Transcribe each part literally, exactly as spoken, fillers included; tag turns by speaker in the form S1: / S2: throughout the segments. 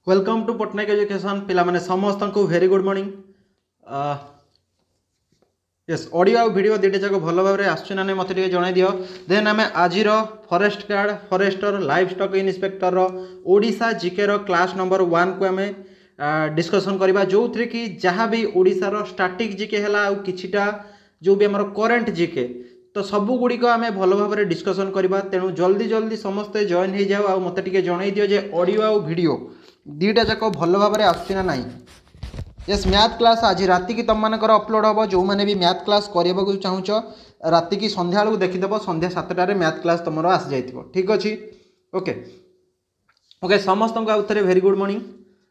S1: Welcome to Patnaik education पिला माने समस्त को very good morning yes audio आ वीडियो दुटा जाक भल भाव आसुना ना मत जन दियो देन आम आज forest guard forester live stock inspector Odisha GK रो क्लास नंबर वन को आम डिस्कसन करवा जो थी कि जहाँ भी ओडिशार स्टैटिक जीके है किछिटा जो भी आम करेन्ट जीके तो सबू गुड़िक आम भल भाव डिस्कसन करवा तेणु जल्दी जल्दी समस्ते जॉइन हो जाओ मत जन दियो जे ऑडियो आ वीडियो दुटा जाक भल भाव आसुना ना यस मैथ क्लास आज राति की तुम मानकर अपलोड हम जो मैंने भी मैथ क्लास करने को चाहूच राति की संध्या बेलू देखीदेव संध्या सातटार मैथ क्लास तुम आसी जाइए ठीक अच्छे ओके ओके समस्त को आउ थे वेरी गुड मॉर्निंग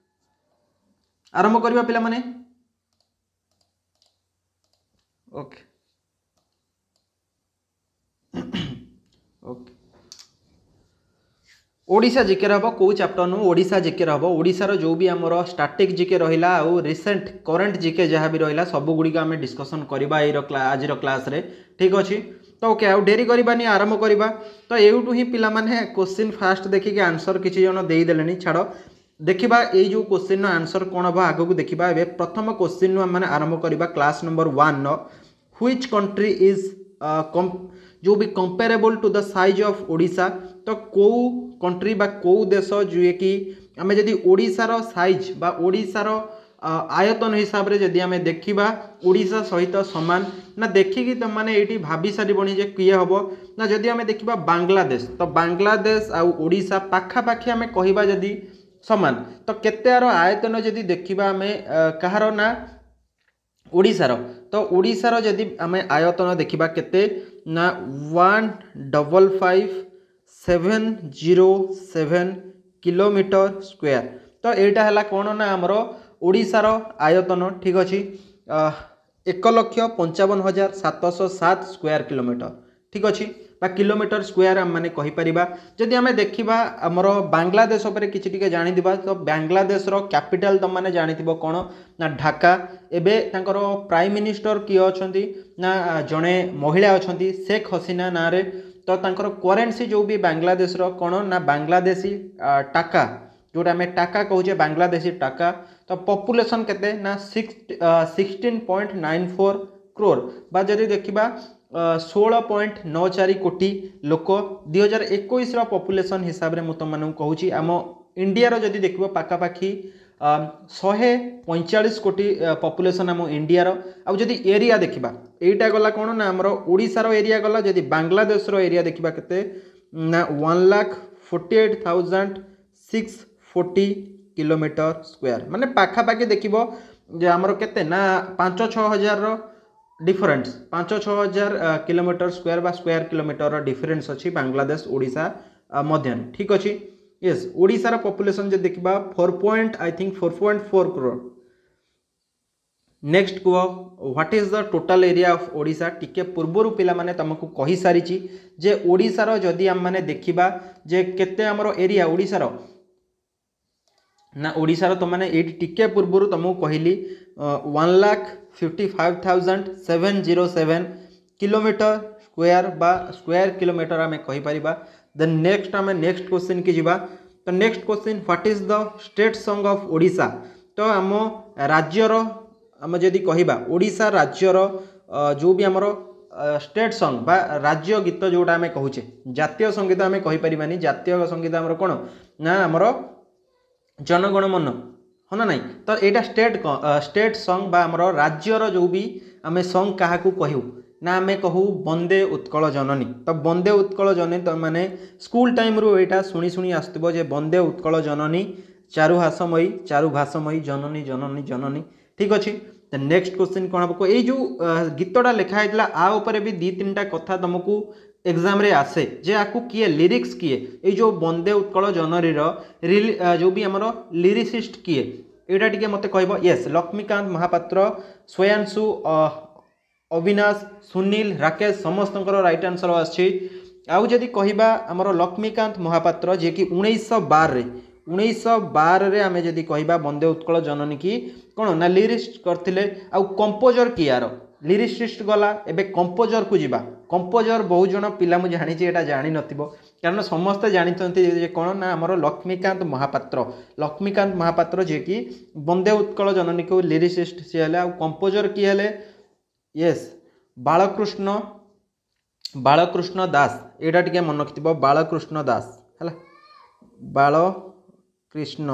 S1: आरंभ करवा पिला माने ओके ओके ओडिशा जीके हम कौ चैप्टर नु ओडिशा जीके हम ओडिशार जो भी आमर स्टैटिक जीके रहा आउ रिसेंट करेन्ट जीके जहाँ भी रहा सब गुड़िक आम डिस्कसन करवा आज क्लास रे ठीक अच्छे तो ओके आउ डेरी करवानी आरंभ करवा तो यूटू ही पिला माने क्वेश्चन फास्ट देखिए आंसर किसी जन देदेले छाड़ देखा ये जो क्वेश्चन आंसर कौन हम आग को देखा प्रथम क्वेश्चन आम आरंभ करवा class number one which country is जो भी comparable to the size of Odisha तो कौ कंट्री बा कौ देश जो कि आम जदि ओडिशार साइज बा ओडिशार आयतन हिसाब से जदि आम देखा ओडिशा सहित सामान ना देखिकी तुम मैंने ये भाभी सारी बनी जे किए हम ना जदि आम देखा बांग्लादेश तो बांग्लादेश आउ ओडिशा पाखापाखि आम कहवा जदि सामान तो केतेर आयतन जदि देखा आम कहार ना ओडिशार तो ओडिशार जदि आम आयतन देखा केते ना one double five seven zero seven kilometre square तो यहाँ है कौन ना आमर ओडिशार आयतन ठीक अच्छे एक लक्ष पंचावन हजार सातश सात स्क्वायर किलोमीटर ठीक अच्छे बा किलोमीटर स्क्वायर आम मैंने कहीपर जदि आम देखा आमर बांग्लादेश कि जानी तो बांग्लादेश कैपिटल तुम मैंने जानी कौन ना ढाका एवं प्राइम मिनिस्टर किए अच्छा ना जड़े महिला अच्छा शेख हसीना ना रे तो तांकर करेन्सी जो भी बांग्लादेश कौन ना बांग्लादेशी टाका जोटा आम टाका कहूचे बांग्लादेशी टाका तो पॉपुलेशन केते ना six sixteen point nine four crore बा जदि देखा सोलह पॉइंट नौ चार कोटी लोक दुई हजार एक पॉपुलेशन हिसाब से मुझे तुम कहूँ आम इंडिया जदि देखो पाखापाखि शहे पैंचाश कोटी पॉपुलेशन आम इंडिया आउ जदि एरिया देखा यहीटा गला कौन ना आमर ओडिशार एरिया गला जदि बांग्लादेश एरिया देखा केते ना one lakh forty eight thousand six forty kilometre square माने पाखापाखि देखो आमर केते ना पांच छः हजार डिफरेन्स पांच छः हजार किलोमीटर स्क्वायर बा स्क्वायर किलोमीटर डिफरेन्स अच्छी बांग्लादेश ओडिशा मध्य ठीक अच्छे यस ओडिशार पॉपुलेशन जो देखा four point I think four point four crore next कह what is the total area of Odisha टिके पूर्वर पिला माने तुमको कही सारी जे ओडिशार जदि आम माने देखा जे केते आमर एरिया ओडिशार ना ओडिशार तो मैंने ये टिके पूर्वर तुमको कहली one lakh fifty five thousand seven zero seven kilometre square बा स्क्वायर किलोमीटर आम कहीपर देन नेक्स्ट आम नेक्स्ट क्वेश्चन की जीवा तो next question what is the state song of Odisha तो आम राज्यर आम जदि कहवा ओडिशा राज्यर जो भी आमर स्टेट सॉन्ग बा राज्य गीत जोटा आम कहूचे जातीय संगीत आम कहीपर जातीय संगीत आमर कौन ना आमर जनगण मन हाँ ना नहीं तो यहाँ स्टेट स्टेट सॉन्ग बा आमर राज्यर जो भी आम सॉन्ग क्या कहू ना आम कहू वंदे उत्कल जननी तो वंदे उत्कल जननी तो माने स्कूल टाइम रू यहाँ शुणी शुणी आसुव जे वंदे उत्कल जननी चारुहासमयी चारुभाषमयी जननी जननी जननी ठीक अच्छे नेक्स्ट क्वेश्चन कौन हम ये जो गीतटा लिखाई आ उपरे भी दी तीन टा कथा तुमको एग्जाम रे आसे जे आपको किए लिरिक्स किए ये जो वंदे उत्कल जननी जो भी आमर लिरिसिस्ट किए यहाँ टी मत कह येस लक्ष्मीकांत महापात्र स्वयांशु अविनाश सुनील राकेश समस्त राइट आंसर आउ जदि कहवा आमर लक्ष्मीकांत महापात्र जे कि उन्नीस बार रे उन्नीस बार रे आमे जदि कहवा वंदे उत्कल जननी की कौन ना लिरिस्ट करथिले आउ कंपोजर कियार लिरिसिस्ट गला एबे कंपोजर को जीवा कंपोजर बहुत जन पिला मु जानी एटा जानी नथिबो कारण समस्ते जानते जे कौन ना आमर लक्ष्मीकांत महापात्र लक्ष्मीकांत महापात्र जे कि वंदे उत्कल जननी को लिरिसिस्ट सी हेले आ कंपोजर की हेले यस बालकृष्ण बालकृष्ण दास एटा टिके मन रखिथिबो बालकृष्ण दास हैला बालकृष्ण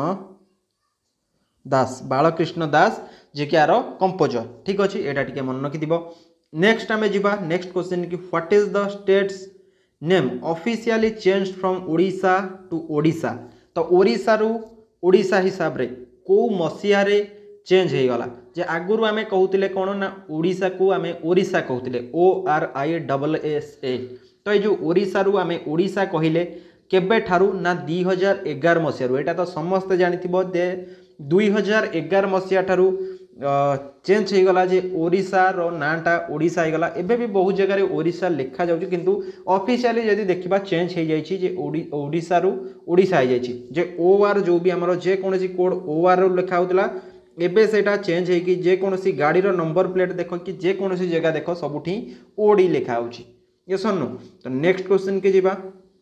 S1: दास बालकृष्ण दास जे कि आर कंपोजर ठीक अच्छे एटा टिके मन रखिथिबो। नेक्स्ट आमे जिबा नेक्स्ट क्वेश्चन कि what is the state's name officially changed from Odisha to Odisha तो ओडिशा रु ओडिशा हिसाब रे को मसिया रे चेंज हो गला जे आगुरु आमे कहउतिले कोन ना ओडिशा को आमे ओरिसा कहउतिले O R I double S A तो ये जो ओडिशा रु आमे ओडिशा कहिले केबे ठारू ना दुई हजार एगार मसिया रु एटा तो समस्त जानिथिबो दे दुई हजार एगार मसिया ठारू चेंज हो गला जे ओडिशा रो नाटा ओडिशा हो गला एबे भी बहुत जगह रे ओडिशा लिखा जाउची किंतु ऑफिशियली जदी देखिबा चेंज हो जाइछि जे ओडिशा रु ओडिशा हो जाइछि जे ओ आर जो भी हमरो जे कोनसी कोड ओ आर रो लिखा होतला एबे सेटा चेंज है कि जे कोनसी गाड़ी रो नंबर प्लेट देखो कि जे कोनसी जगह देखो सबुठी ओडी लिखा होउची ये सुनो तो नेक्स्ट क्वेश्चन के जीवा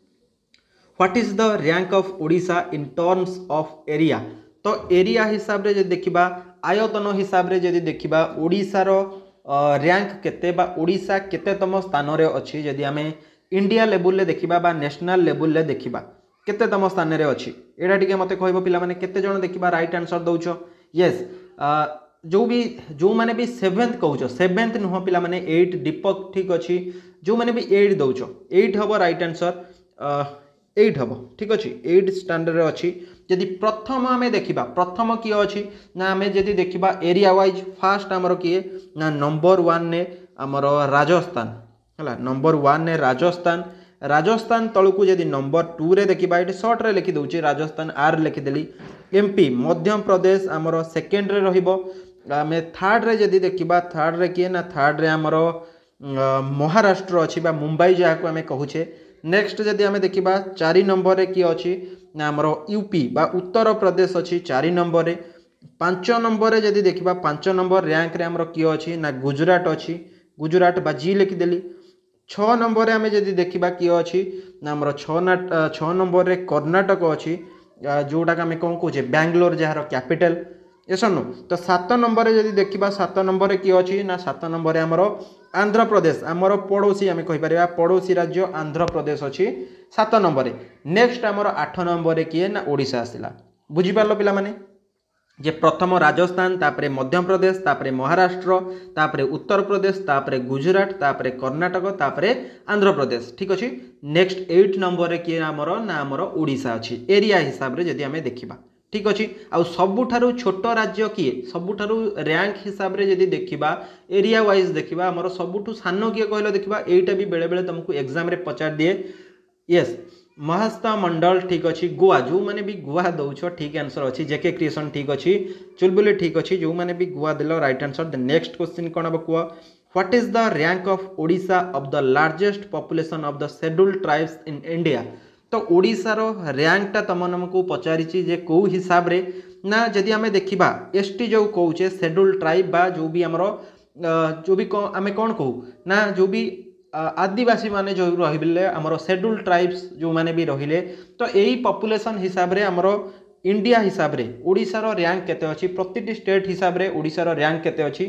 S1: what is the rank of Odisha in terms of area तो एरिया हिसाब रे जे देखिबा आयतन हिसाब रे जदी देखिबा ओडिशा रो रैंक केते बा ओडिशा केतेतम स्थान रे अछि जदी हमें इंडिया लेवल ले देखिबा बा नेशनल लेवल ले देखिबा केतेतम स्थान रे अछि एडा टिके मते कहबो पिला माने केते जण देखिबा राइट आंसर दउछो यस जो भी जो माने भी सेवेंथ कहउछो सेवेंथ नुह पिला माने एट दीपक ठीक अछि जो माने भी एट दउछो एट हबो राइट आंसर एट हबो ठीक अछि एट स्टैंडर्ड रे अछि यदि प्रथम आमे देखिबा प्रथम किए अछि ना आमे यदि देखिबा एरिया वाइज फास्ट हमरो किए ना नंबर वन ने हमरो राजस्थान हला नंबर वन ने राजस्थान राजस्थान तळकु यदि नंबर टू रे देखिबा एटी शॉर्ट रे लिखि दउची राजस्थान आर लिखि देली एमपी मध्य प्रदेश हमरो सेकंड रे रहिबो आमे थर्ड रे यदि देखिबा थर्ड रे किए ना थर्ड रे हमरो महाराष्ट्र अछि बा मुंबई जहा को आमे कहूचे नेक्स्ट जदि आमे देखिबा चारि नंबर रे की अछि ना हमरो यूपी बा उत्तर प्रदेश अछि चारि नंबर रे पांच नंबर रे जदि देखिबा पांच नंबर रैंक रे हमरो की अछि ना गुजरात अछि गुजरात बा जी लिखि देली छह नंबर रे आमे जदि देखिबा की अछि ना हमरो छह ना छह नंबर रे कर्नाटक अछि जोटा आमे कोन कहूचे बेंगलोर जहार कैपिटल ये सुनो तो सात नंबर रे जदि देखिबा सात नंबर रे की अछि ना सात नंबर रे हमरो आंध्र प्रदेश आमर पड़ोसी आम कहीपर पड़ोसी राज्य आंध्र प्रदेश अच्छी सात नंबर नेक्स्ट आमर आठ नंबर किए ना ओडिशा आसला बुझीपार पिला माने जे प्रथम राजस्थान तापरे मध्य प्रदेश तापरे महाराष्ट्र तापरे उत्तर प्रदेश तापरे गुजरात तापरे कर्नाटक तापरे आंध्र प्रदेश ठीक अच्छे नेक्स्ट एट नंबर किए आमर ना आमर ओडिशा अच्छी एरिया हिसाब रे जदि आमे देखिबा ठीक अच्छे आउ सबुठारु छोट राज्य किए सबुठारु रैंक हिसाब रे जदि देखिबा एरिया वाइज देखिबा हमर सबुठु सानो किए कहलो देखिबा एटा भी बेले बेले तुमको एग्जाम रे पचार दिए यस महास्ता मंडल ठीक अच्छी गोवा जो माने भी गोवा दउछो ठीक आंसर अच्छी जेके क्रिएशन ठीक अच्छी चुलबुली ठीक अच्छी जो माने भी गोवा दिलो right answer the next question कोन अब कुआ what is the rank of Odisha of the largest population of the scheduled tribes in India तो ओडिशा रो रैंक टा तम नमको पचारि जे को हिसाब रे ना जदि आमे देखिबा एसटी जो कहूचे शेड्यूल्ड ट्राइब बा जो भी हमरो जो भी आमे कोन कहू ना जो भी आदिवासी माने जो रहिले हमरो शेड्यूल्ड ट्राइब्स जो माने भी रहिले तो एही पॉपुलेशन हिसाब रे हमरो इंडिया हिसाब रे ओडिशा रो रैंक केते अछि प्रत्येक स्टेट हिसाब रे ओडिशा रो रैंक केते अछि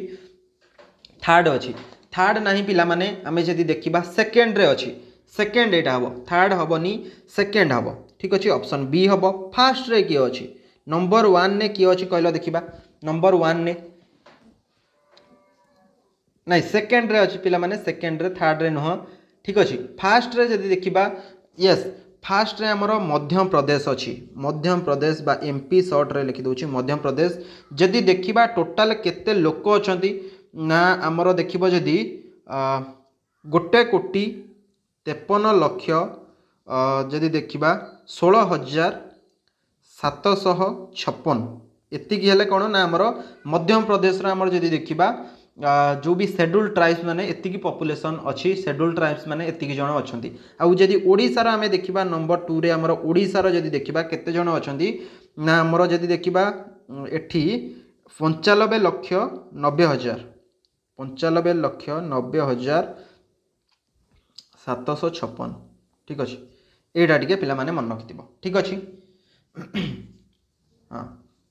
S1: थर्ड अछि थर्ड नाही पिला माने आमे जदि देखिबा सेकंड रे अछि सेकेंड एटा हबो थर्ड हबोनी सेकेंड हबो ठीक अछि ऑप्शन बी हबो फास्ट रे की अछि नंबर वन ने की अछि कहलो देखिबा नंबर वन ने नहीं सेकेंड रे अछि पिला माने सेकेंड रे थर्ड रे नह ठीक अछि फास्ट रे जदि देखिबा यस फास्ट रे हमरो मध्य प्रदेश अछि मध्य प्रदेश बा एमपी शॉर्ट रे लिखि दोछि मध्य प्रदेश जदि देखिबा टोटल केते लोक अछंती ना हमरो देखिबो जदि गोटे कोटी तेपन लक्ष जदि देखिबा सोलह हजार सातशह छप्पन एतिकी हेले कोन ना हमरो मध्य प्रदेश रा हमरो जदि देखिबा जो भी शेड्यूल्ड ट्राइब्स माने एतिकी पॉपुलेशन अच्छी शेड्यूल्ड ट्राइब्स माने एतिकी जण अछंती आ जदि ओडिसा रा हमें देखिबा नंबर टू रे हमरो ओडिसा रा जदि देखिबा केते जण अछंती ना हमरो जदि देखिबा एठी पंचानबे लक्ष नब्बे हजार पंचानबे लक्ष नब्बे हजार सातश छप्पन ठीक अच्छे यहीटा टे पिला माने मन रखि ठीक अच्छे हाँ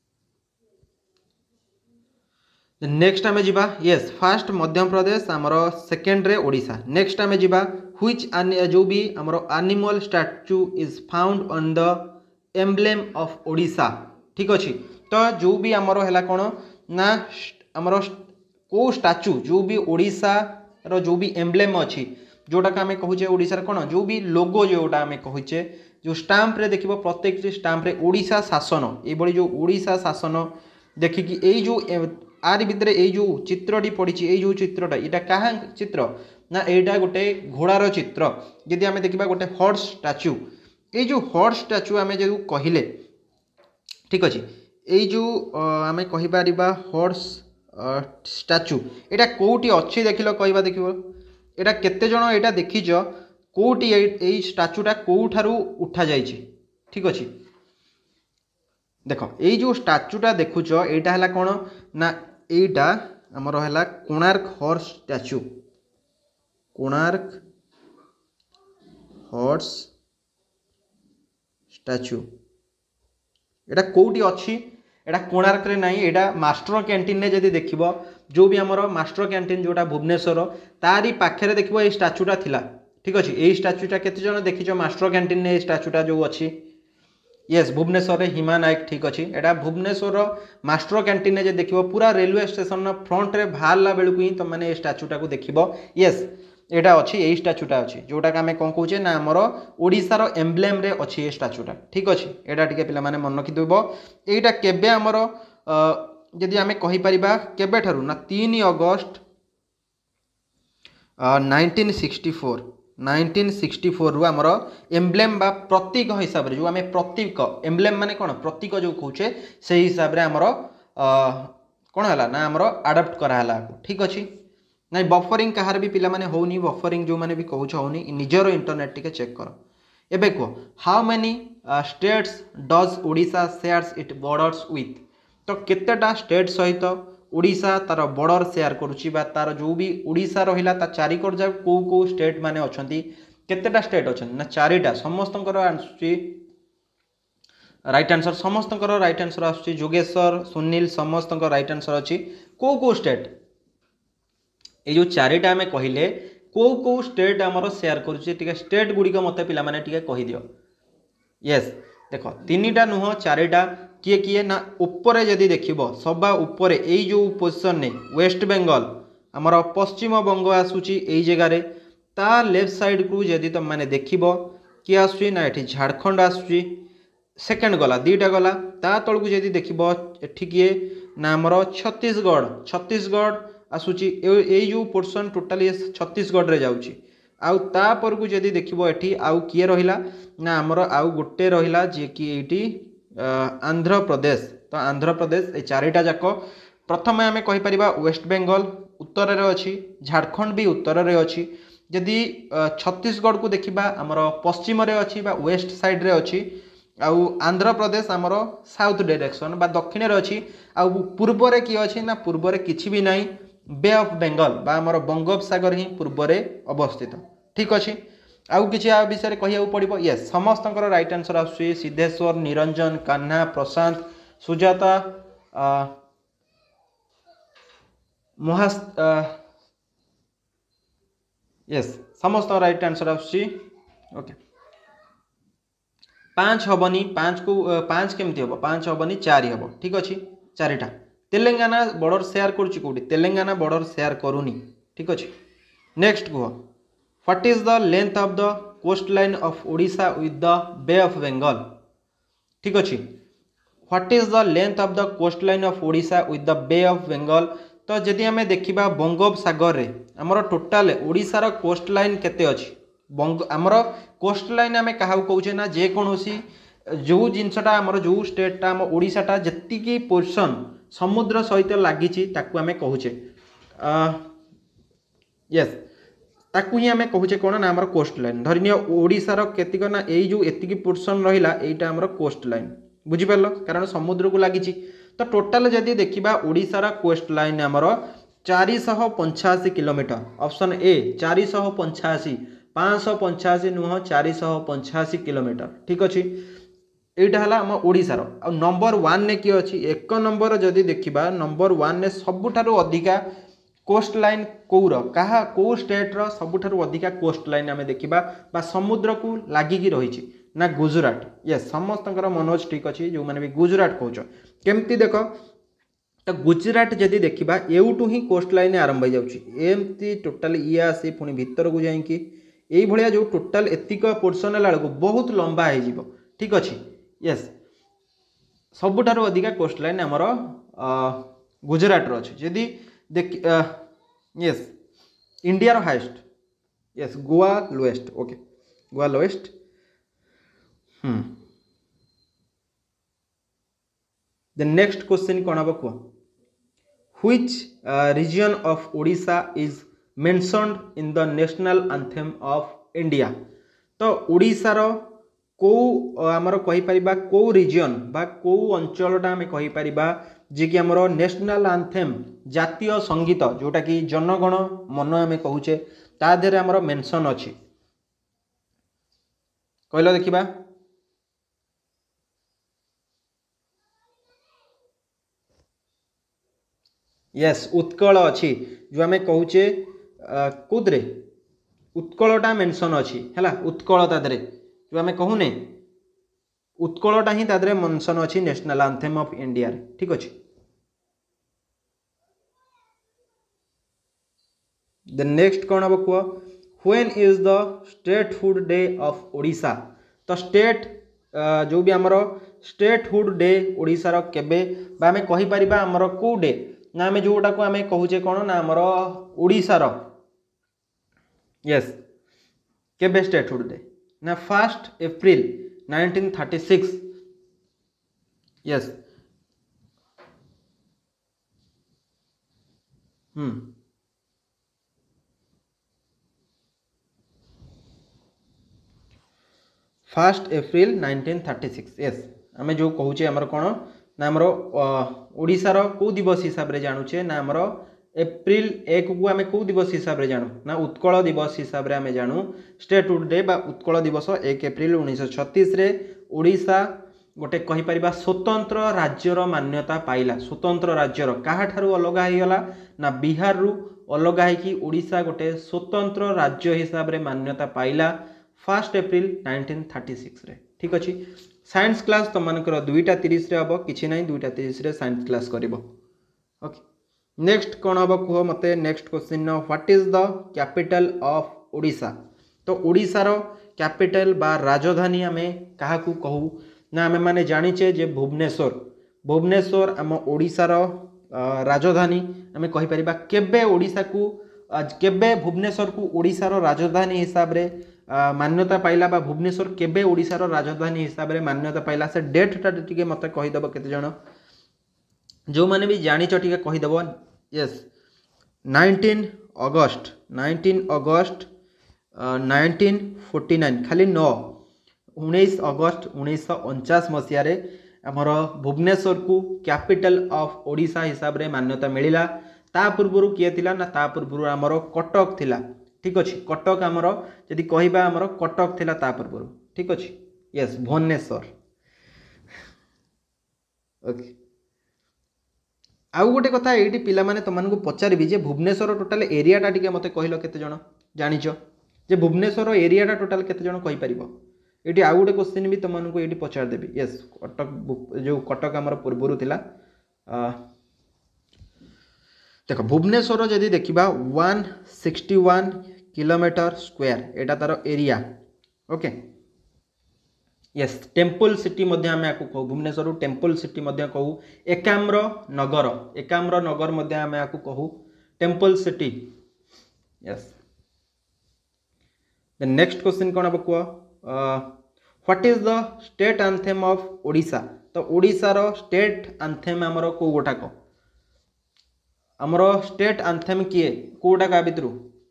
S1: नेक्स्ट आमे जिबा यस फास्ट मध्य प्रदेश आमर सेकेंड रे ओडिशा नेक्स्ट आमे जिबा व्हिच जो भी आमर animal statue is found on the emblem of Odisha ठीक अच्छे तो जो भी आमर है कौन ना आमर को स्टाच्यू जो भी ओडिशा रो जो भी एम्ब्लेम अच्छी जोटा का आम कहूचे ओडिशा कौन जो भी लोगो जोटा आम कहूचे जो स्टाम्प रे देखिबो प्रत्येक स्टाम्प रे ओडिशा शासन ये जो ओडिशा शासन देखिकी यही जो आर भितर ये जो चित्रटी पड़ी ये जो चित्रटा यहाँ क्या चित्र ना यहाँ गोटे घोड़ार चित्र यदि आम देखा गोटे हॉर्स स्टैच्यू ये जो हॉर्स स्टैच्यू आम जो कहले ठीक अच्छे ये जो आम कहीपर हॉर्स स्टैच्यू यहाँ कौटी अच्छी देख कह देख यहाँ केते जन यहाँ देखीच कौटी यही स्टैच्यूटा कौठार उठा जाइए ठीक अच्छे देख ये जो स्टैच्यूटा देखुच यहाँ है कौन ना एटा आमर है Konark horse statue Konark horse statue एटा कोटी अच्छी एटा कोणार्क रे नहीं एटा मास्टर कैंटीन ने जदि देखिबो जो भी आमर मास्टर कैंटीन जोटा भुवनेश्वर तारी पाखे देखिबो ये स्टैच्यूटा थिला ठीक अच्छे यही स्टैच्यूटा केते जन देखिछ मास्टर कैंटीन ने स्टैच्यूटा जो अच्छी यस भुवनेश्वर हिमा नायक ठीक अच्छे यहाँ भुवनेश्वर मास्टर कैंटीन जे देखिबो पूरा रेलवे स्टेशन फ्रंट रे बाहरला बेलू ही तुम मैंने स्टैच्यूटा को देखिबो यस यहाँ अच्छी यही स्टैच्यूटा अच्छी जोटा का आम कौन कौचे ना आमर ओडिशार एम्ब्लेम रे अच्छी ये स्टैच्यूटा ठीक अच्छे यहाँ टे पे मैंने मन रखिदेव यहाँ केबे आमर जदि आम कहीपर केबे ठारू ना तीन August nineteen sixty four nineteen sixty four रु आमर एम्ब्लेम बा प्रतीक हिसाब रे जो आम प्रतीक एम्ब्लेम माने कौन प्रतीक जो कौचे से हिसाब रे आमर कौन है ना आमर आडप्ट कराला ठीक अच्छे ना बफरिंग कहार भी पिला माने होनी बफरिंग जो माने भी कहूछ होनी निजर इंटरनेट टिके चेक कर एबे कह how many states does Odisha shares it borders with तो केतेटा स्टेट सहित ओडिशा तार बॉर्डर शेयर करुच्ची तार जो भी ओडिशा रहिला ता चारिकड़ जा को को स्टेट माने अछंती केतेटा स्टेट अछंती ना चारिटा समस्तंकर आसुची राइट आंसर समस्तंकर राइट आंसर आसुची जोगेश्वर सुनील समस्तंकर राइट आंसर अछि को को स्टेट ये जो चारिटा आम कहले को को स्टेट आमर शेयर करुचे टिके स्टेट गुड़िक मत पिला माने टिके कहि दियो यस देख तीनटा नुह चारिटा किए किए ना ऊपर जदि देखिब सबा ऊपर यही जो पोजिशन ने वेस्ट बेंगल आमर पश्चिम बंग आसूची यही जगार ता लेफ्ट साइड को जदि तुम मैंने देखिब किए आसूची ना ये झारखंड आसूची सेकेंड गला दीटा गला ता तल को जदि देखिब एठी किए ना आमर छत्तीसगढ़ छत्तीसगढ़ आसूची यही जो पोर्सन टोटाली छत्तीसगढ़ रे जाउची आउ तापर को जदि देखिब एठी आउ किए रहिला ना आमर आउ गोटे रहिला जे कि एठी आंध्र प्रदेश तो आंध्र प्रदेश ये चारिटा जाक प्रथम आम कहीपर वेस्ट बेंगल उत्तर रे अच्छी झारखंड भी उत्तर रे अच्छी जदि छत्तीसगढ़ को देखिबा आमर पश्चिम रे अच्छी बा वेस्ट साइड रे अच्छी आउ आंध्र प्रदेश आमर साउथ डायरेक्शन बा दक्षिण रे अच्छी आउ पूर्व रे की अच्छी ना पूर्व रे किछि भी नाही बे ऑफ बेंगल बा आमर बंगोपसागर ही पूर्व रे अवस्थित ठीक अच्छे आउ किसी आ विषय कहिया पड़ो यस समस्तंकर राइट आंसर आसुची सिद्धेश्वर निरंजन कान्हा प्रशांत सुजाता महास यस समस्त राइट आंसर आसुची ओके पांच हबनी पांच को पांच केमती हम पांच हबनी चार हम ठीक अच्छे चारिटा तेलंगाना बॉर्डर शेयर करुच्ची कौटी तेलंगाना बॉर्डर शेयर करूनी ठीक अच्छे नेक्स्ट कह what is the length of the coast line of Odisha with the Bay of Bengal ठीक अच्छे what is the length of the coast line of Odisha with the Bay of Bengal तो जदि आम देखा बंगोपसागर रे आमर टोटाल ओडिशार कोस्ट लाइन केते अच्छी बंग आमर कोस्ट लाइन आम क्या कौचे ना जेकोसी जो जिनसटा आमर जो स्टेटा आम ओडिशाटा जेतिकी पोर्शन समुद्र सहित लगी ताकू आम कहूचे यस ताकू ही आम कहूचे कौन ना आमर कोस्ट लाइन धरनीय ओडिशार केतिक ना यही जो एतिकी पोर्शन रहिला एटा आमर कोस्ट लाइन बुझिपार कारण समुद्र को लगी तो टोटाल जदि देखा ओडिशार कोस्ट लाइन आमर चारिशह पंचाशी किलोमीटर। ऑप्शन ए चारिशह पंचाशी, पाँच पंचाशी नुह चारिशह पंचाशी किलोमीटर। ठीक अच्छे, यहाँ है आम ओडिशार। आ नंबर वन ने किए अच्छी एक नंबर जदि देखा नंबर वन ने सबुठारु अधिका कोस्ट लाइन कौर क्या कौ स्टेट्र सबुठारु अधिका कोस्ट लाइन आम देखा बा समुद्र को लगिकी रही ना गुजरात। ये समस्त मनोज ठीक अच्छे जो मैंने भी गुजरात कौच केमती देख तो गुजरात जदि देखा एवटू ही कोस्ट लाइन आरंभ हो जाती टोटाल ये आसी पुणी भितर को जाइकी यही भाया जो टोटाल एतिक पोर्सन बेलू बहुत लंबा हो। ठीक अच्छे, यस सबुठारु अधिका कोस्ट लाइन आमर गुजरात अच्छे जदि देख yes India highest yes Goa lowest. Okay Goa lowest. Hmm the next question कौन हम कह which region of Odisha is mentioned in the national anthem of India. तो ओडिशार कौ आमर कहीपर कौ रिजन बा कौ अंचलटा आम कहीपर जी कि आमर नेशनल एंथेम जातीय संगीत जोटा कि जनगण मन आम कहूचे ता देहरे आमर मेंशन अच्छी कहल देखा। यस उत्कल अच्छी जो आम कहूचे कौदरे उत्कलटा मेंशन अच्छी है उत्कल तादरे जो आम कहूने उत्कलटा ही तादरे मेंशन अच्छी नेशनल एंथेम ऑफ इंडिया। ठीक अच्छे, द नेक्स्ट कौन हम कह when is the statehood day of Odisha. तो स्टेट जो भी आमर स्टेट हुड डे ओडिशार केबे बा आम कहीपर आमर कौ डे ना आम जोटा को आम कहूचे कौन ना आमर ओडिशार यस केबे स्टेट हुड डे ना first April nineteen thirty six. Yes hmm first April nineteen thirty six. Yes आम जो कहूचे आमर कौन ना आमर ओडिशार कौ दिवस हिसाब से जानूचे ना आमर एप्रिल एक को आम कौ दिवस हिसाब से जानू ना उत्कल दिवस हिसाब से आम जानू स्टेट हुड डे बा उत्कल दिवस एक एप्रिल उन्नीस छत्तीस ओडिशा गोटे कहीपर स्वतंत्र राज्यर मान्यता पाइला। स्वतंत्र राज्यर क्या अलग होगला ना बिहार रु अलग होगी ओडिशा गोटे स्वतंत्र राज्य हिसाब से मान्यता पाइला first April nineteen thirty six रे। ठीक अच्छे, साइंस क्लास तुम मानकर दुईटा तीस हम कि ना दुईटा तीस साइंस क्लास कर। ओके नेक्स्ट कौन हम कह मत next question what is the capital of Odisha. तो ओडिशार कैपिटल बा राजधानी आम क्या कहू ना आम मैंने जानीचे जे भुवनेश्वर। भुवनेश्वर आम ओडिशार राजधानी आम कहीपर केबे ओडिशा को केबे भुवनेश्वर को ओडिशार राजधानी हिसाब रे मान्यता पाइला बा भुवनेश्वर केबे ओडिशार राजधानी हिसाब रे मान्यता पाइला से डेटटा टिके मत कहीदेव केते जण जो मैंने भी जानिच टिके कहीदेव। Yes nineteen August nineteen August nineteen forty nine खाली नौ उन्नीस अगस्त उन्नीस अणचाश मसीह आमर भुवनेश्वर को कैपिटल ऑफ ओडिशा हिसाब रे मान्यता मिलिला। ता पूर्व किए थिला ना ता पूर्व आमर कटक थिला। ठीक अच्छे, कटक आमर जदि कहबा आमर कटक थिला ता पूर्व। ठीक अच्छे, यस भुवनेश्वर। ओके आउ गोटे कथा ये पिला माने तुमको पचारि जे भुवनेश्वर टोटाल एरियाटा टिके मते कहल केते जण जानिच जे भुवनेश्वर एरियाटा टोटाल केते जण कहि परिबो। ये आउ गोटे क्वेश्चन भी तुमको ये पचार देवी। यस कटक जो कटक आमर पूर्व थिला देख भुवनेश्वर जदि देखा one sixty one kilometre square एटा तार area. Okay yes temple city मध्य आम आपको कहू भुवनेश्वर टेम्पल सिटी मध्य कहू एकाम्र नगर एकाम्र नगर मध्य आम आपको कहू temple city. Yes the next question कौन हम कह what is the state anthem of Odisha. तो ओडिशार स्टेट एंथेम आमर को गोटाक आमर स्टेट एंथेम किए कोटा का भितर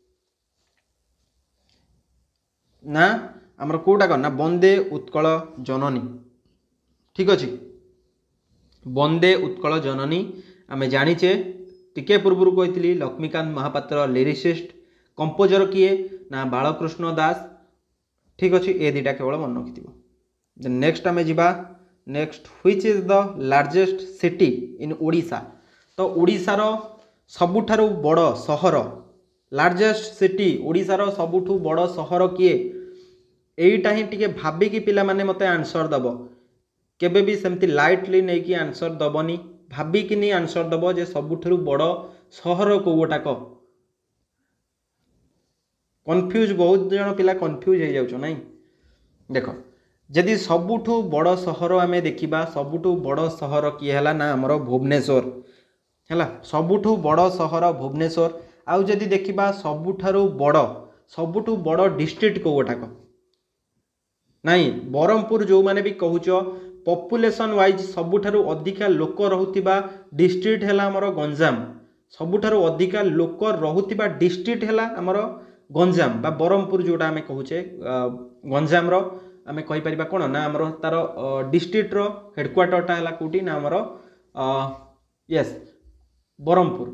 S1: ना आमर कोटा का ना वंदे उत्कल जननी। ठीक अच्छे वंदे उत्कल जननी आम जानीचे टिके पूर्व कही लक्ष्मीकांत महापात्र लिरिसिस्ट, कंपोजर किए ना बालकृष्ण दास। ठीक अच्छे ए दुटा केवल मन रखि। नेक्स्ट आम जा next which is the largest city in Odisha. तो ओडिशार सबुठारु बड़ सहर लार्जेस्ट सिटी ओडिशार सबुठु बड़ सहर किए एटा ही टिके भाबिकी पिला माने मते आंसर दब। केबे भी सेमती लाइटली नहीं कि आंसर दबनी, भाबिकी नहीं आंसर दब जे सबुठारु बड़ सहर को गोटाक। कन्फ्यूज बहुत जन पिला कन्फ्यूज हो जाउछो नहीं। देख जदि सबुठु बड़ सहर आमे देखिबा सबुठु बड़ सहर किए हला ना हमर भुवनेश्वर हैला। सबुठु बड़ सहर भुवनेश्वर। आउ जदि देखिबा सबुठारु बड़ सबुठु बड़ डिस्ट्रिक्ट को गोटाक नहीं बरहमपुर जो माने भी कहूच पॉपुलेशन वाइज सबुठारु अधिका लोक रहुतिबा डिस्ट्रिक्ट हैला हमर गंजाम। सबुठारु अधिका लोक रहुतिबा डिस्ट्रिक्ट हैला हमर गंजाम बा बरहमपुर जोटा आमे कहूचे गंजाम रो आमे कहि परिबा कोन ना हमर तार डिस्ट्रिक्ट रो हेडक्वार्टरटा हैला कोठी ना हमर yes Berhampur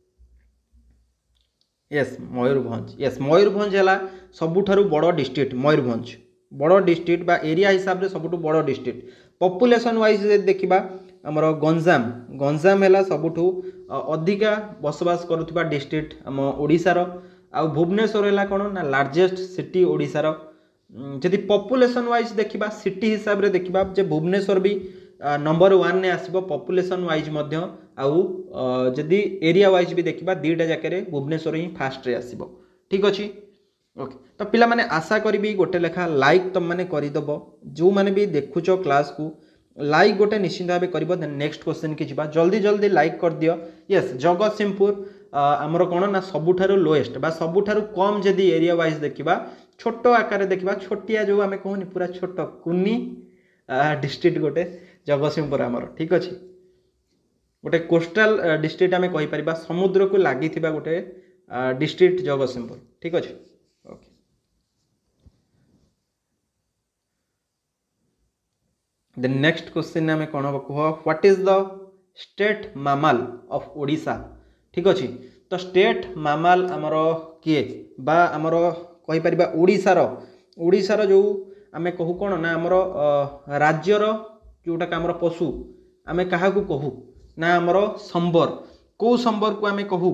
S1: yes Mayurbhanj. Yes Mayurbhanj हैला सबुठारु बड़ डिस्ट्रिक्ट मयूरभंज बड़ डिस्ट्रिक्ट बा एरिया हिसाब रे सबुठु बड़ डिस्ट्रिक्ट। पॉपुलेशन वाइज देखिबा हमर गंजाम गंजाम हैला सबुठु अधिका बसवास करुथिबा डिस्ट्रिक्ट हम ओडिसा रो। आ भुवनेश्वर हैला कोन ना लार्जेस्ट सिटी ओडिसा रो। जदि पॉपुलेशन वाइज देखिबा सिटी हिसाब रे देखिबा जे भुवनेश्वर भी नंबर वन ने आसीबो पॉपुलेशन वाइज मध्य। आउ जदि एरिया वाइज भी देखिबा दीटा जाके भुवनेश्वर ही फास्ट रे आसीबो। ठीक अछि ओके। तो पिला माने आशा करी गोटे लेखा लाइक तुम माने करदब जो माने भी देखुच क्लास को लाइक गोटे निश्चित भाव कर। नेक्स्ट क्वेश्चन की जीवा जल्दी जल्दी लाइक कर दियो। यस जगतसिंहपुर आमर कौन ना सबुठारु लोएस्ट बा सबुठारु कम जदि एरिया वाइज देखिबा छोट आकार देखिबा छोटिया जो आमे कहूनी पूरा छोट कुनी डिस्ट्रिक्ट गोटे जगतसिंहपुर आमर। ठीक अच्छे गोटे कोस्टाल डिस्ट्रिक्ट आमे कहि परिबा समुद्र को लागि थिबा गोटे डिस्ट्रिक्ट जगतसिंहपुर। ठीक अच्छे ओके। द नेक्स्ट क्वेश्चन आमे कोन हो कह what is the state mammal of Odisha. ठीक अच्छे तो स्टेट मामाल आमर किए बा आमर कहि परिबा ओडिशा रो ओडिशा रो जो आमे कहू कोन ना आमर राज्य रो जोटा का आमर पशु आमे काहा को कहू ना आमर संबर। को संबर को आमे कहू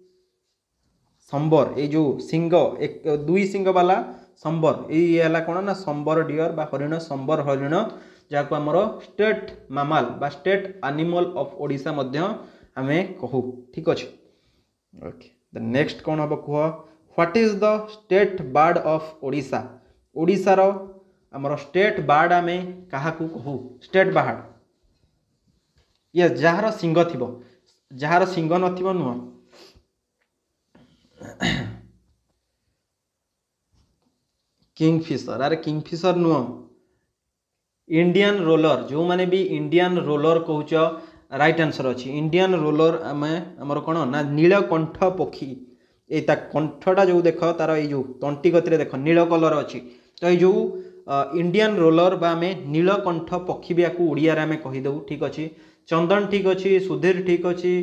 S1: संबर ए जो सिंह एक दुई सिंह वाला संबर ये कौन ना संबर डियर बा हरिण संबर हरिण जहाँ को आमर स्टेट मामाल बा स्टेट एनिमल ऑफ ओडिशा मध्य आमे कहू। ठीक अच्छे ओके। द नेक्स्ट कौन हम कह what is the state bird of Odisha. Odisha रो आमर स्टेट बर्ड आमे काहा को कहू स्टेट बर्ड ये जार सिंह थिबो जार सिंह नथिबो नुह किंगफिशर। अरे किंगफिशर नुह इंडियन रोलर जो माने भी इंडियन रोलर कहूच राइट आंसर अच्छी इंडियन रोलर आम आमर कौन ना नीलकंठ पक्षी एटा कंठटा जो देख तार यो तंटी गति देख नील कलर अच्छी तो ये जो इंडियन रोलर बा आम नीलकंठ पक्षी भी आपको ओडिया आम कहीदेव। ठीक अच्छे चंदन ठीक अच्छी सुधीर ठीक अच्छी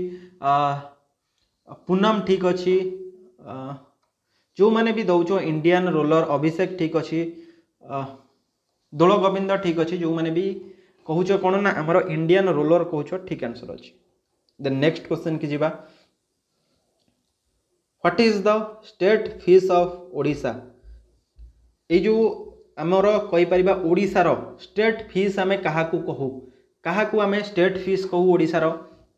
S1: पूनम ठीक अच्छी जो माने भी दौच इंडियन रोलर अभिषेक ठीक अच्छी दोल गोविंद ठीक अच्छी जो माने भी कहूच कौन ना आमर इंडियन रोलर कहूच ठीक आंसर अच्छी। द नेक्स्ट क्वेश्चन की जीवा what is the state fish of Odisha. ये जो आमर कहि परिबा ओडिशा रो स्टेट फिश आमे काहा को कहू काहा को आमे स्टेट फिश कहू ओडिशा रो।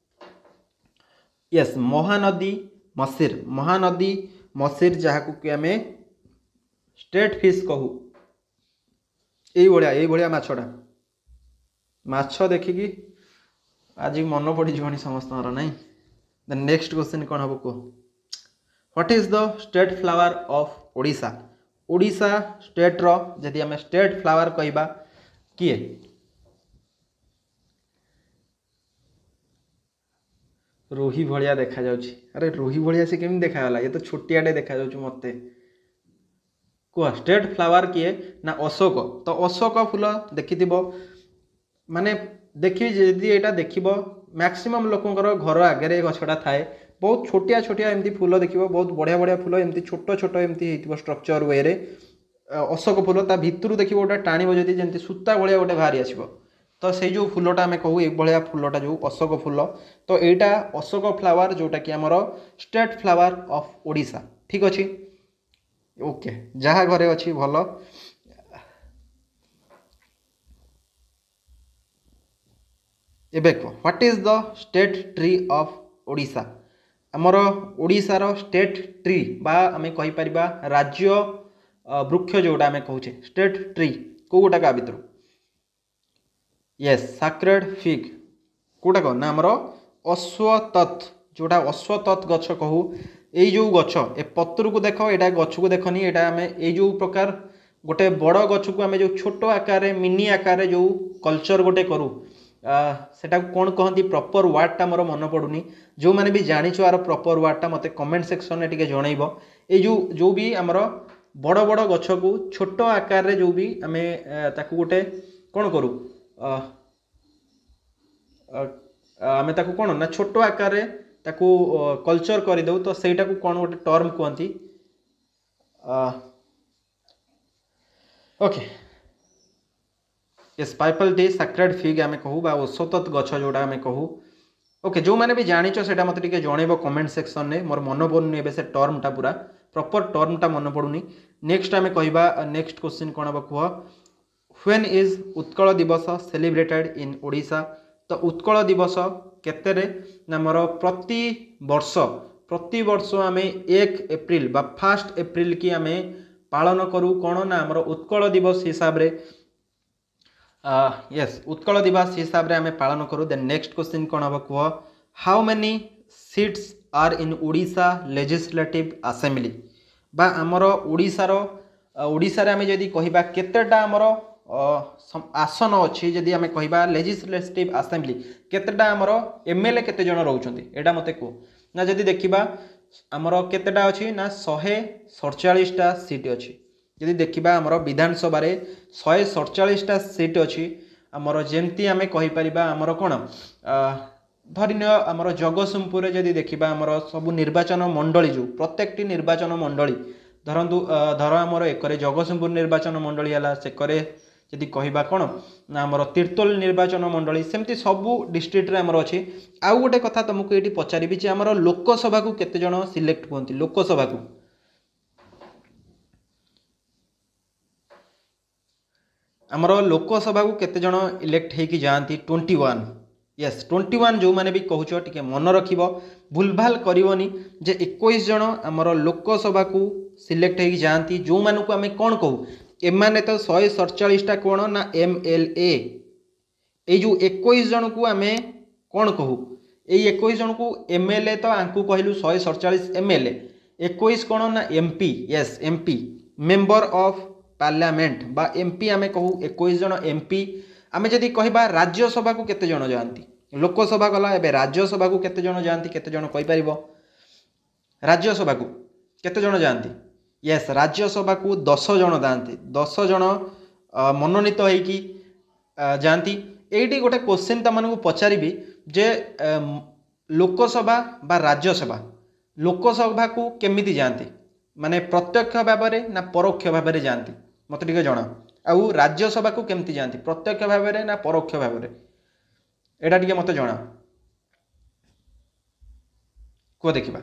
S1: यस महानदी मसीर महानदी मसीर जहाँ को आमे स्टेट फिश कहू। ये भाया ये भाया माछटा माछ देखिकी आज मन पड़ जीवनी समस्त ना। द नेक्स्ट क्वेश्चन कौन हम कह what is the state flower of Odisha. Odisha state रो जदि आम स्टेट फ्लावर कहबा किए रोही भलिया देखा जाउछि। अरे रोही भलिया से केमी देखागला ये तो छोटियाटे देखा जाउछि मते कह स्टेट फ्लावर किए ना अशोक। तो अशोक फूल देखि माने देखि जदि एटा देखिबो मैक्सिमम लोकंकर घर आगे गछटा थाए बहुत छोटिया छोटिया एमती फूल देखिए बहुत बढ़िया बढ़िया फूल एमती छोट छोट एमती स्ट्रक्चर वे रे अशोक फूल ता भितर देखिए गोटे टाणव जदि जमी सूता भाया गोटे बाहरी आसो तो से जो फूलटा आम कहू ये फूलटा जो अशोक फूल तो यहाँ अशोक फ्लावर जोटा कि आमर स्टेट फ्लावर ऑफ ओडिशा ठीक अच्छे ओके जहाँ घरे अच्छी भल एबे what is the state tree of Odisha आमर ओडिशार स्टेट ट्री बा आम कहीपर राज्य वृक्ष जोटा आम कहूचे स्टेट ट्री को गोटाक भितर यस साक्रेड फिग कोटाक ना आमर अश्वत्थ जोटा अश्वत्थ गछ कहू ये जो गछ ए पत्र को देख यहाँ गछ को देखनी यहाँ आम यो प्रकार गोटे बड़ गछ को आम जो छोट आकार मिनी आकार जो कल्चर गोटे करूँ सेटा कौन कहती प्रॉपर वर्डटा मोर मन पड़ुनी जो मैंने भी जानिछ आर प्रॉपर वर्डटा मते कमेंट सेक्शन में टिके जनइबो ए जो जो भी आमर बड़ बड़ गछ को छोट आकार रे जो भी आम ताकू गोटे कौन करूँ आम ताकू कौन ना छोट आकार रे ताकू कल्चर करदे तो सहीटा को कौन गोटे टर्म कहती okay yes peepal tree sacred fig आम कहू बा अश्वत्थ गछ जोड़ा आम कहू ओके जो मैंने भी जानिछ सेटा मते टिके जनइबो कमेंट सेक्शन में मोर मन पड़ुनी एबे से टर्मटा पूरा प्रॉपर टर्मटा मन पड़ुनी नेक्स्ट आम कहवा नेक्स्ट क्वेश्चन कौन हम कह व्हेन इज उत्कल दिवस सेलिब्रेटेड इन ओडिशा तो उत्कल दिवस केतेरे नामर प्रति वर्ष प्रति वर्ष आम एक एप्रिल बा फास्ट एप्रिल की आम पालन करूँ कौन ना आमर उत्कल दिवस हिसाब रे यस उत्कल दिवस हिसाब रे आम पालन करूँ देन नेक्स्ट क्वेश्चन कौन हम कह how many seats are in Odisha legislative assembly बा आमर ओडिशार ओडिशा रे आम जदि कहबा केतेटा आमर आसन अच्छी जदि आम कहबा लेजिस्लेटिव असेंबली केतेटा आमर एमएलए केते जण रहउछन्ती एटा मते को ना जदि देखिबा आमर केतेटा अछि ना एक सौ सैंतालीस टा सीट अछि जदि देखिबा आमर विधानसभा रे एक सौ सैंतालीस टा सीट अछि आमर जेमती आम कहि परिबा आमर कोन धरिनिय आमर जगतसिंहपुर जदि देखिबा आमर सब निर्वाचन मंडली जो प्रत्येकटी निर्वाचन मंडली धरतु धर आमर एकरे जगतसिंहपुर निर्वाचन मंडली है सेकरे जदि कहबा कौन ना आमर तीर्तोल निर्वाचन मंडली सेमती सबू डिस्ट्रिक्ट रे आमर अछि आउ गोटे कथा तुमको ये पचारि जे आमर लोकसभा को केते जण सिलेक्ट होती लोकसभा को आमर लोकसभा को केते जण इलेक्ट होकी जाती twenty one yes twenty one जो मैंने भी कहूच टे मन रख भूलभाल करनी जे इक्कीस जन आमर लोकसभा को सिलेक्ट होकी जाती जो मानक आम कौन कहू एमाने तो शहे सड़चाश टा कौन ना एम एल ए जो इक्कीस जन को आम कौन कहू ये इक्कीस जन को एम एल ए तो आंकु कहलु शहे सड़चाश एम एल ए इक्कीस कौन ना M P yes M P member of parliament बा एम पी आम कहू इक्कीस जन एम पी आम जदि कहबा राज्यसभा को केते जन जाती लोकसभा गला एबे राज्यसभा को केते जन जाती केते जन कहि परिबो राज्यसभा को केते जन जाती यस राज्यसभा को दस जन जाती दस जन मनोनीत होइकी जाती एटी गोटे क्वेश्चन तमनकु पचारिबी जे लोकसभा बा राज्यसभा लोकसभा को केमिति जाती माने प्रत्यक्ष भाव में ना परोक्ष भाव में जाती मत टिके जणा आउ राज्यसभा को केमती जाती प्रत्यक्ष भाव में ना परोक्ष भाव में एटा टिके मत जणा को देखिबा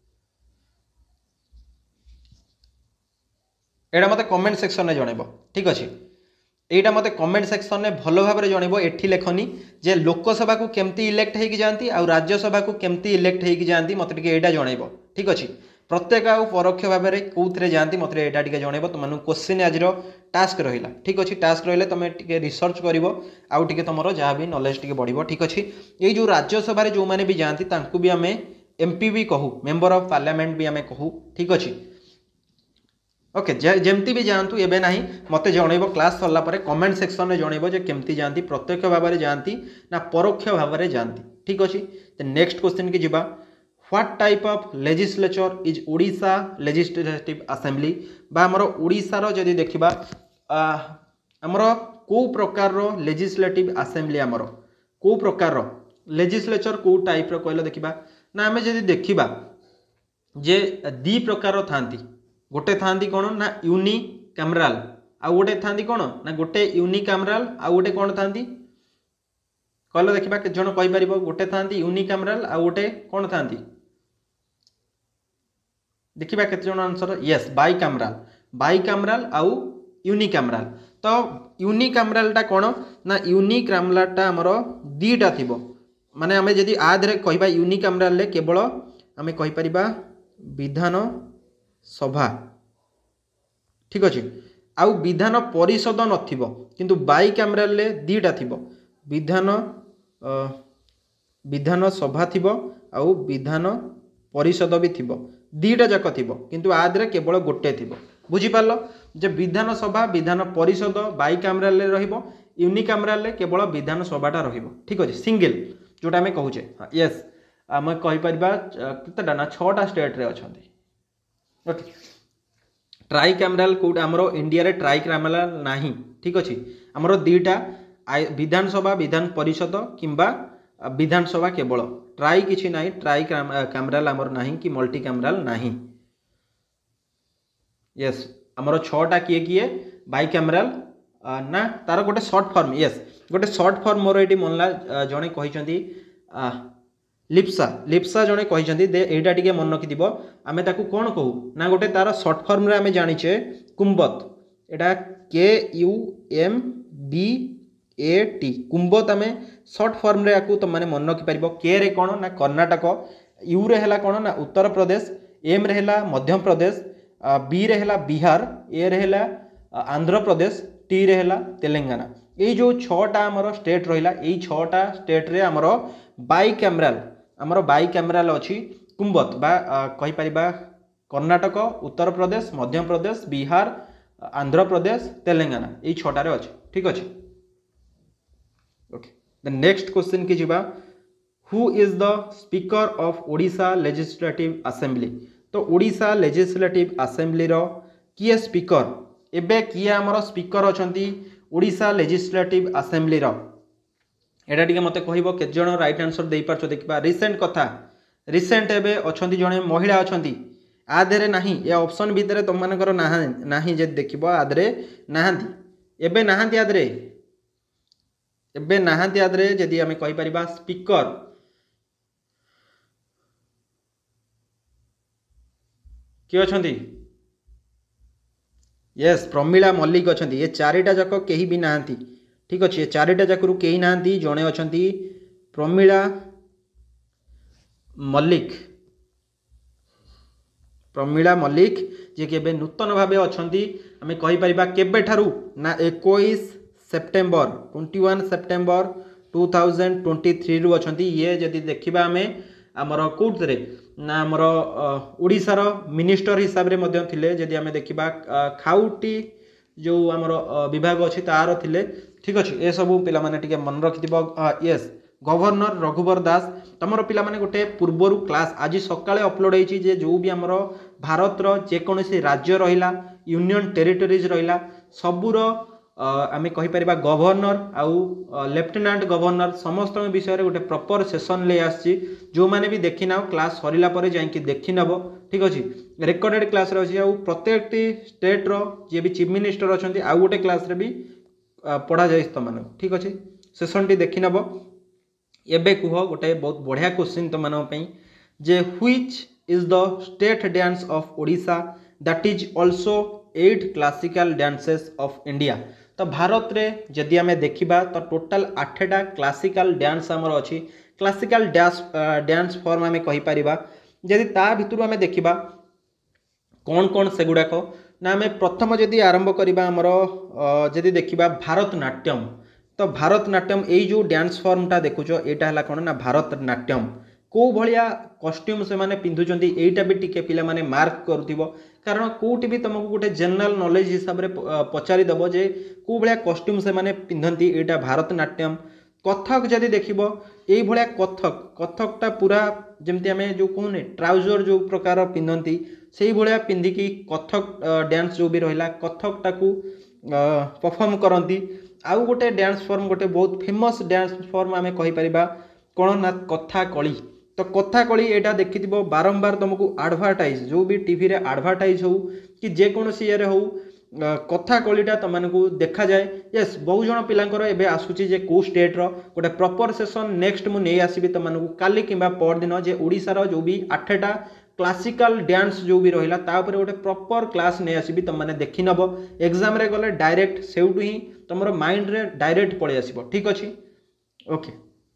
S1: एटा मत कमेंट सेक्शन में जनइब ठीक अच्छे यहाँ मत कमेंट सेक्शन में भल भाव में जनइब एठी लेखनी जे लोकसभा को केमती इलेक्ट होगी जाती आउ राज्यसभा को केमती इलेक्ट होगी जाती मत टिके एटा जनइब ठीक अच्छे प्रत्येक आउ परोक्ष भाव में कौन जाती मत यहाँ टे जनइब तुम क्वेश्चन आज टास्क रहा ठीक अच्छे टास्क रही तुम टे रिसर्च कर आउ टे तुम जहाँ भी नॉलेज टे बढ़ ठीक अच्छे ये जो राज्यसभा जो मैंने भी जाती भी आम एमपी भी कहू मेंबर ऑफ पार्लियामेंट भी आम कहू ठीक अच्छे ओके जमती भी जातु एबे नहीं मत जनइब क्लास सरला परे कमेंट सेक्शन में जनइब जे केमती जाती प्रत्यक्ष भाव में जाती ना परोक्ष भाव में जाती ठीक अच्छे नेक्स्ट क्वेश्चन की जीवा what type of legislature is Odisha legislative assembly बा हमर ओडिशार जदि देखिबा हमर को प्रकार रो लेजिस्लेटिव असेंबली हमर को प्रकार रो लेजिस्लेचर को टाइप रो कहलो देखिबा ना आम जदि देखा जे दी प्रकार थांती गोटे थांती कौन ना यूनि कैमराल आउ गोटे थांती कौन ना गोटे यूनि कैमराल आउ गोटे कौन थांती कहले देखा के जन कहीपर गोटे थांती यूनि कैमराल आउ गोटे कौन थांती देखा के जन answer yes bicameral bicameral आउ यूनि कैमराल तो यूनि कैमरालटा कौन ना यूनि कैमरालटा आमर दीटा थी माने आम जदि आधे कह यूनि कैमराल केवल आम कहीपर विधान सभा ठीक अच्छे आउ विधान परिषद नथिबो किंतु बाई कैमराल दीटा थी विधान विधान सभा थी आउ विधान परिषद भी थी दीटा जाक थी किंतु आधे केवल गोटे थी बुझीपार जे विधान सभा विधान परिषद बाई कैमराल रहिबो यूनि कैमराल केवल विधान सभाटा रहिबो ठीक अच्छे सिंगल जोटा आम कहूचे यस आम कहीपर केतेटा ना छटा स्टेट रे अछंती ओके ट्राई कैमराल कौट आमर इंडिया रे ट्राई कैमराल नाही ठीक अच्छे आमर दीटा विधानसभा विधान परिषद किंबा विधानसभा केवल ट्राई किछि नाही ट्राई कैमराल आमर नाही कि मल्टी कैमराल नाही यस आमर छटा किए किए बाई कैमराल ना तार गोटे शॉर्ट फॉर्म यस गोटे शॉर्ट फॉर्म मोर ये मनला जड़े कही लिप्सा लिप्सा जड़े कही दे एटा टिके मन रखिथिबो आमे ताकू कोन कहू ना गोटे तार शॉर्ट फॉर्म रे आमे जानिचे कुंबत एटा के U M B A T कुंबत आमे शॉर्ट फॉर्म रे आकू तो माने मन रखि परिबो के रे कोन ना कर्नाटक यू रे हला कोन ना उत्तर प्रदेश एम रे हला मध्य प्रदेश बी रे हला बिहार ए रे हला आंध्र प्रदेश टी रे हला तेलंगाना ये जो छटा आमर स्टेट रहिला ये छटा स्टेट रे आमर बाई कैमराल आमर बाई कैमराल अच्छी कुंबत बा कहि परिबा कर्नाटक उत्तर प्रदेश मध्य प्रदेश बिहार आंध्र प्रदेश तेलंगाना ये छटारे अच्छे ठीक अच्छे ओके द नेक्स्ट क्वेश्चन की जीवा who is the speaker of Odisha legislative assembly तो ओडिशा लेजिस्लेटिव असेंबली रो किए स्पीकर एबे किए आमर स्पीकर अछंती ओडिशा लेजिस्लेटिव असेंबली रो एटा टिके मते कहइबो के जण राइट आंसर देई पारछो देखबा रिसेंट कथा रिसेंट एबे अछंती जणे महिला अछंती आधेरे नाही ए ऑप्शन भितरे तुम मानकर नाही जे देखिबो आधेरे नाहांती एबे नाहांती आधेरे एबे नाहांती आधेरे जदि आमे कहि परिबा स्पीकर कि अछंती यस प्रमिला मल्लिक अछंती ये चारिटा जाक केही भी नाहांती ठीक अच्छे चारिटा जाकरू कहीं ना जड़े अच्छा प्रमिला मल्लिक प्रमिला मल्लिक जे के नूतन भाव अच्छा आम कहीपर केबे ठारू ना इक्कीस सेप्टेम्बर इक्कीस September two thousand twenty three रु अच्छा ये जदि देखा आम आमर कौटे ना आमर ओडिशार मिनिस्टर हिसाब रे मध्य थिले जदि आम देखा खाउटी जो आमर विभाग अच्छी तार थिले ठीक अच्छे ये सब पिला माने टिके मन रखिथिबो यस गवर्नर रघुवर दास तमर पिला माने गोटे पूर्वरु क्लास आज सकाळे अपलोड होईची जे जो भी आमर भारत रो जे कोनोसी राज्य रहिला यूनियन टेरिटोरीज रहिला सबुर आमे कहि परिबा गवर्नर आउ लेफ्टिनेंट गवर्नर समस्त विषय रे गोटे प्रॉपर सेशन ले आसी जो माने भी देखि नाओ क्लास सरिला परे जाई कि देखि नबो ठीक अछि रिकॉर्डेड क्लास रे अछि आउ प्रत्येक स्टेट रो जे भी चीफ मिनिस्टर अछंती आउ गोटे क्लास रे भी पढ़ा जाए तुम मान ठीक अच्छे सेसन टी देखी नब एबे कुह गोटे बहुत बढ़िया क्वेश्चन तुम मान जे which is the state dance of Odisha that is also eight classical dances of India तो भारत रे जदि आमे देखिबा तो टोटल आठटा क्लासिकल डांस हमर अछि क्लासिकल डांस डांस फॉर्म आमे कहि परिबा जदि ता भितरु आमे देखिबा कौन कौन से गुड़ाक ना आम प्रथम जदि आरंभ करवा आमर जदि देखा भारतनाट्यम तो भारतनाट्यम यही जो डांस फॉर्मटा देखुच यहाँ है कौन ना भारतनाट्यम कौ भाया कॉस्ट्यूम से माने पिंधुचंती एटा भी टिके पिला माने मार्क करुथिबो कारण कोठी भी तुमको गोटे जनरल नॉलेज हिसाब रे पचारि दबो जे को भाया कॉस्ट्यूम से माने पिंधंती एटा भारतनाट्यम कथक जदि देखिबो एई भलिया कथक कथकटा पूरा जेमति आमे जो कहने ट्राउजर जो प्रकार पिंधंती सेही भलिया पिंधिकी कथक डांस जो भी रहिला कथकटा को परफॉर्म करंती आउ गोटे डांस फॉर्म गोटे बहुत फेमस डांस फॉर्म आमे कहि परिबा कोन ना कथा कली तो कथा कली एटा देखिथिबो बारंबार तुमको एडवर्टाइज जो भी टीवी रे एडवर्टाइज हो कि जे कोनोसी ये हो कथा कलिटा तुमको देखा जाए। यस बहु जन पिलांकर एबे आसुची जे को स्टेट रो गोटे प्रॉपर सेशन नेक्स्ट मु नै आसीबी तुमको काली किबा पर दिन जे ओडिसा रो जो भी आठटा क्लासिकल डांस जो भी रहिला ता ऊपर गोटे प्रॉपर क्लास नै आसीबी तुम माने देखि नबो एग्जाम रे गले डायरेक्ट सेउटु ही तुमरो माइंड रे डायरेक्ट पळे आसीबो। ठीक अछि ओके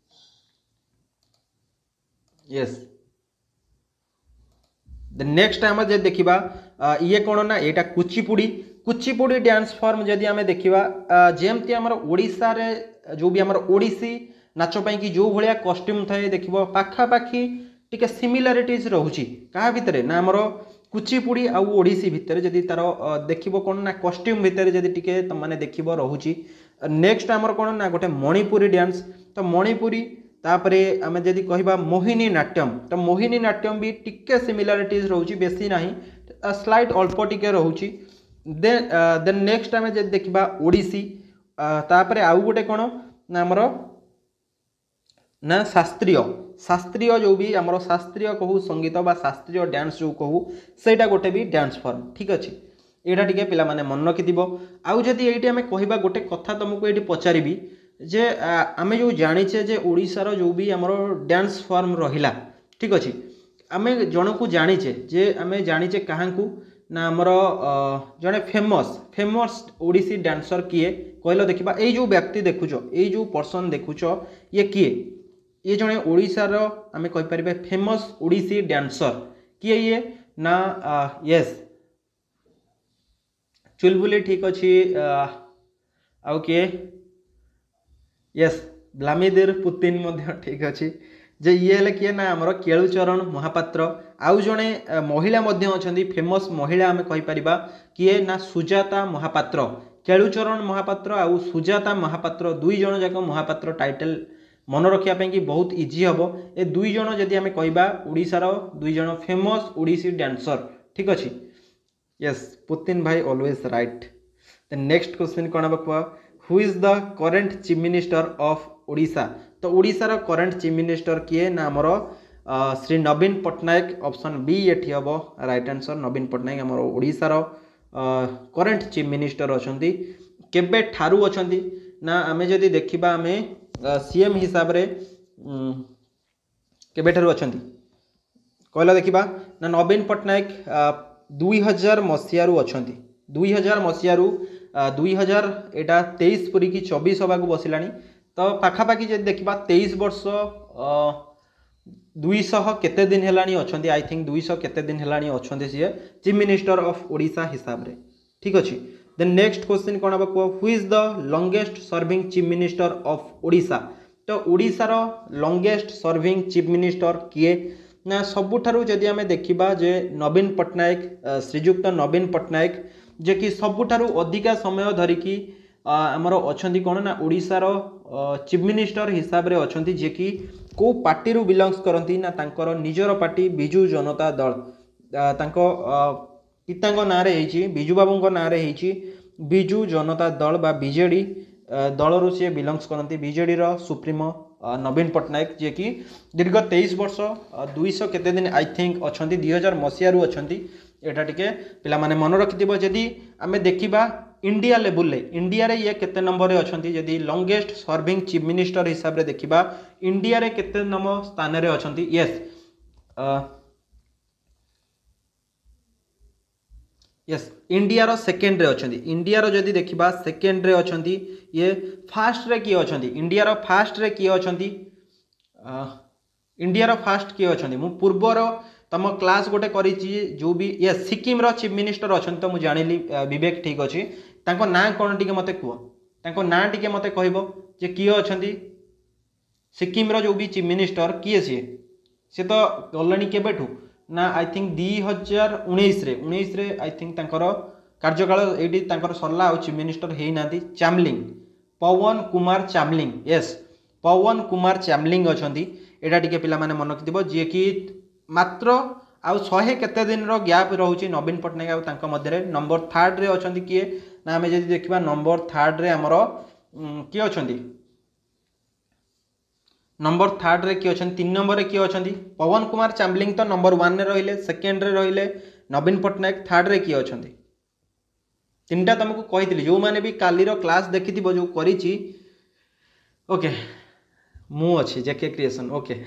S1: यस द नेक्स्ट आम जे देखिबा ये कोन ना एटा कुचिपुड़ी कुचिपुड़ी डांस फॉर्म जदि आमे देखिबा जेमति हमर ओडिसा रे जो भी हमर ओडिसी नाच पई कि जो भलिया कॉस्ट्यूम थाए देखिबो पाखा पाखी टिके सिमिलारिटीज रहउची कहा भितरे ना हमर कुचिपुड़ी आ ओडिसी भितरे जदि तार देखिबो कोन ना कॉस्ट्यूम भितरे जदि टिके त माने देखिबो रहउची। नेक्स्ट हमर कोन ना गोटे मणिपुरी डांस तो मणिपुरी तापरे आमे जदि कहिबा मोहिनी नाट्यम तो मोहिनी नाट्यम भी टिके सिमिलारिटीज रहउची बेसी नाही स्लाइट अल्प टिके रहउची। देन देन नेक्स्ट आमे जदि देखिबा ओडिसी तापरे आउ गोटे कोन ना हमर ना शास्त्रीय शास्त्रीय जो भी आमर शास्त्रीय कहू संगीत बा शास्त्रीय डांस जो कहू सेटा गोटे भी डांस फॉर्म। ठीक अच्छे यहाँ टे पिला माने मन रखिथिबो। आउ जदि एठी आमे कहिबा गोटे कथा तुमको एठी पचारिबी जे आमे जो जानिचे जे ओडिसा रो जो भी आमर डांस फॉर्म रहिला ठीक अच्छे आमे जन को जानिचे जे आमे जानिचे काहांकू ना आमर जने फेमस फेमस ओडिसी डांसर किए कहलो देखिबा ए जो व्यक्ति देखुचो ए जो पर्सन देखुचो ये किए ये जने ओडिसा रो आमे कहि परिबे फेमस ओडिसी डांसर किए ये ना यस चुलबुली ठीक अच्छी आउ किए यस व्लादिमीर पुतिन मध्य ठीक अच्छी जे ये हेले किए ना हमर केलुचरण महापात्र आउ जने महिला मध्य अछंती फेमस महिला आमे कहि परिबा किए ना सुजाता महापात्र केलुचरण महापात्र आउ सुजाता महापात्र दुई जन जाक महापात्र टाइटल मन रखिया कि बहुत इजी हम ए दुई जन जदि आमे कहिबा ओडिसा रो दुई जन फेमस ओडिसी डांसर ठीक अच्छी यस पुतिन भाई always right. The next question कोन बकवा who is the current chief minister of Odisha तो ओडिसा रो करंट चीफ मिनिस्टर किए ना हमर श्री नवीन पट्टनायक ऑप्शन बी एठी हबो राइट आंसर नवीन पट्टनायक हमर ओडिसा रो करंट चीफ मिनिस्टर अछंती केबे ठारू अछंती ना आमे जदि देखिबा आमे सीएम हिसाब रे केबे ठारू अछंती कहला देखिबा ना नवीन पट्टनायक दुई हजार मसीह अछंती दुई हजार मसीह दुई हजार एटा तेईस पुरी की चौबीस हवा को बसिलानी तो पाखापाखि जदि देखिबा तेईस वर्ष दुईश केते दिन हेलानी अछंती आई थिंक दुईश केते दिन हेलानी अछंती सी चीफ मिनिस्टर ऑफ ओडिशा हिसाब रे ठीक अछि। देन नेक्स्ट क्वेश्चन कोन बा who is the longest serving chief minister of Odisha तो ओडिशा रो लॉन्गेस्ट सर्विंग चीफ मिनिस्टर किए ना सबुठारु जदि आमे देखिबा जे नवीन पट्टनायक श्रीजुक्त नवीन पट्टनायक जे कि सबुठारु अधिका समय धरिकी आमर अछंती कोन ना ओडिशा रो चीफ मिनिस्टर हिसाब रे अछंती जे कि को पार्टी रु बिलोंग्स करंती ना तांकर निजर पार्टी बिजू जनता दल तांको पितांग नाँ रे हेची बिजू बाबूंग नाँ रे हेची बिजू जनता दल बा बीजेडी दल रु सी बिलोंग्स करंती बीजेडी रो सुप्रीमो नवीन पट्टनायक जे कि दीर्घ तेईस वर्ष दुईश केते दिन आई थिंक अछंती दुई हजार मसीह रु अछंती एटा टिके पिला माने मन रखिथिबो। जदि आमे देखिबा इंडिया लेवल ले इंडिया रे ये केते नंबर रे अछंती जदि लॉन्गेस्ट सर्विंग चीफ मिनिस्टर हिसाब रे देखिबा इंडिया रे केते नंबर स्थान रे अछंती यस यस इंडिया रो सेकेंड रे अछंती इंडिया रो जदि देखिबा सेकेंड रे अछंती ये फास्ट रे किए अछंती इंडिया रो फास्ट रे किए अछंती इंडिया रो फास्ट किए अछंती मु पूर्व रो तम क्लास गोटे करिछि जो भी यस सिक्किम रो चीफ मिनिस्टर अछंती तो मु जानिली विवेक ठीक अछि तांको नाम कोन टिके मते कुओ तांको नाम टिके मते कहइबो जे किए अछंती सिक्किम रो जो भी चीफ मिनिस्टर किए सी से तो गलणी केबेठू ना आई थिंक दुई हजार उन्नीस रे उन्नीस रे आई थिंक तांकर कार्यकाल एडी तांकर सरला आ चीफ मिनिस्टर हेई नांती चामलिंग पवन कुमार चामलिंग यस पवन कुमार चामलिंग अछंती एडा टिके पिला माने मन रखिदिबो जे कि मात्र आउ शहे केते दिन रो गैप रहउची नवीन पट्टनायक आ तांको मध्य रे नंबर थर्ड रे अछंती किए ना हमें जदि देखिबा नंबर थर्ड रे हमरो किए अछंती नंबर थर्ड रे किए अच्छा तीन नंबर रे किए अच्छा पवन कुमार चामलिंग तो नंबर वन रे रहिले सेकेंड रे रहिले नवीन पट्टनायक थर्ड रे किए अच्छा तीन टा तुमको कही जो मैंने भी कालीर क्लास देखी जो करी ओके मु अच्छी जेके क्रिएशन ओके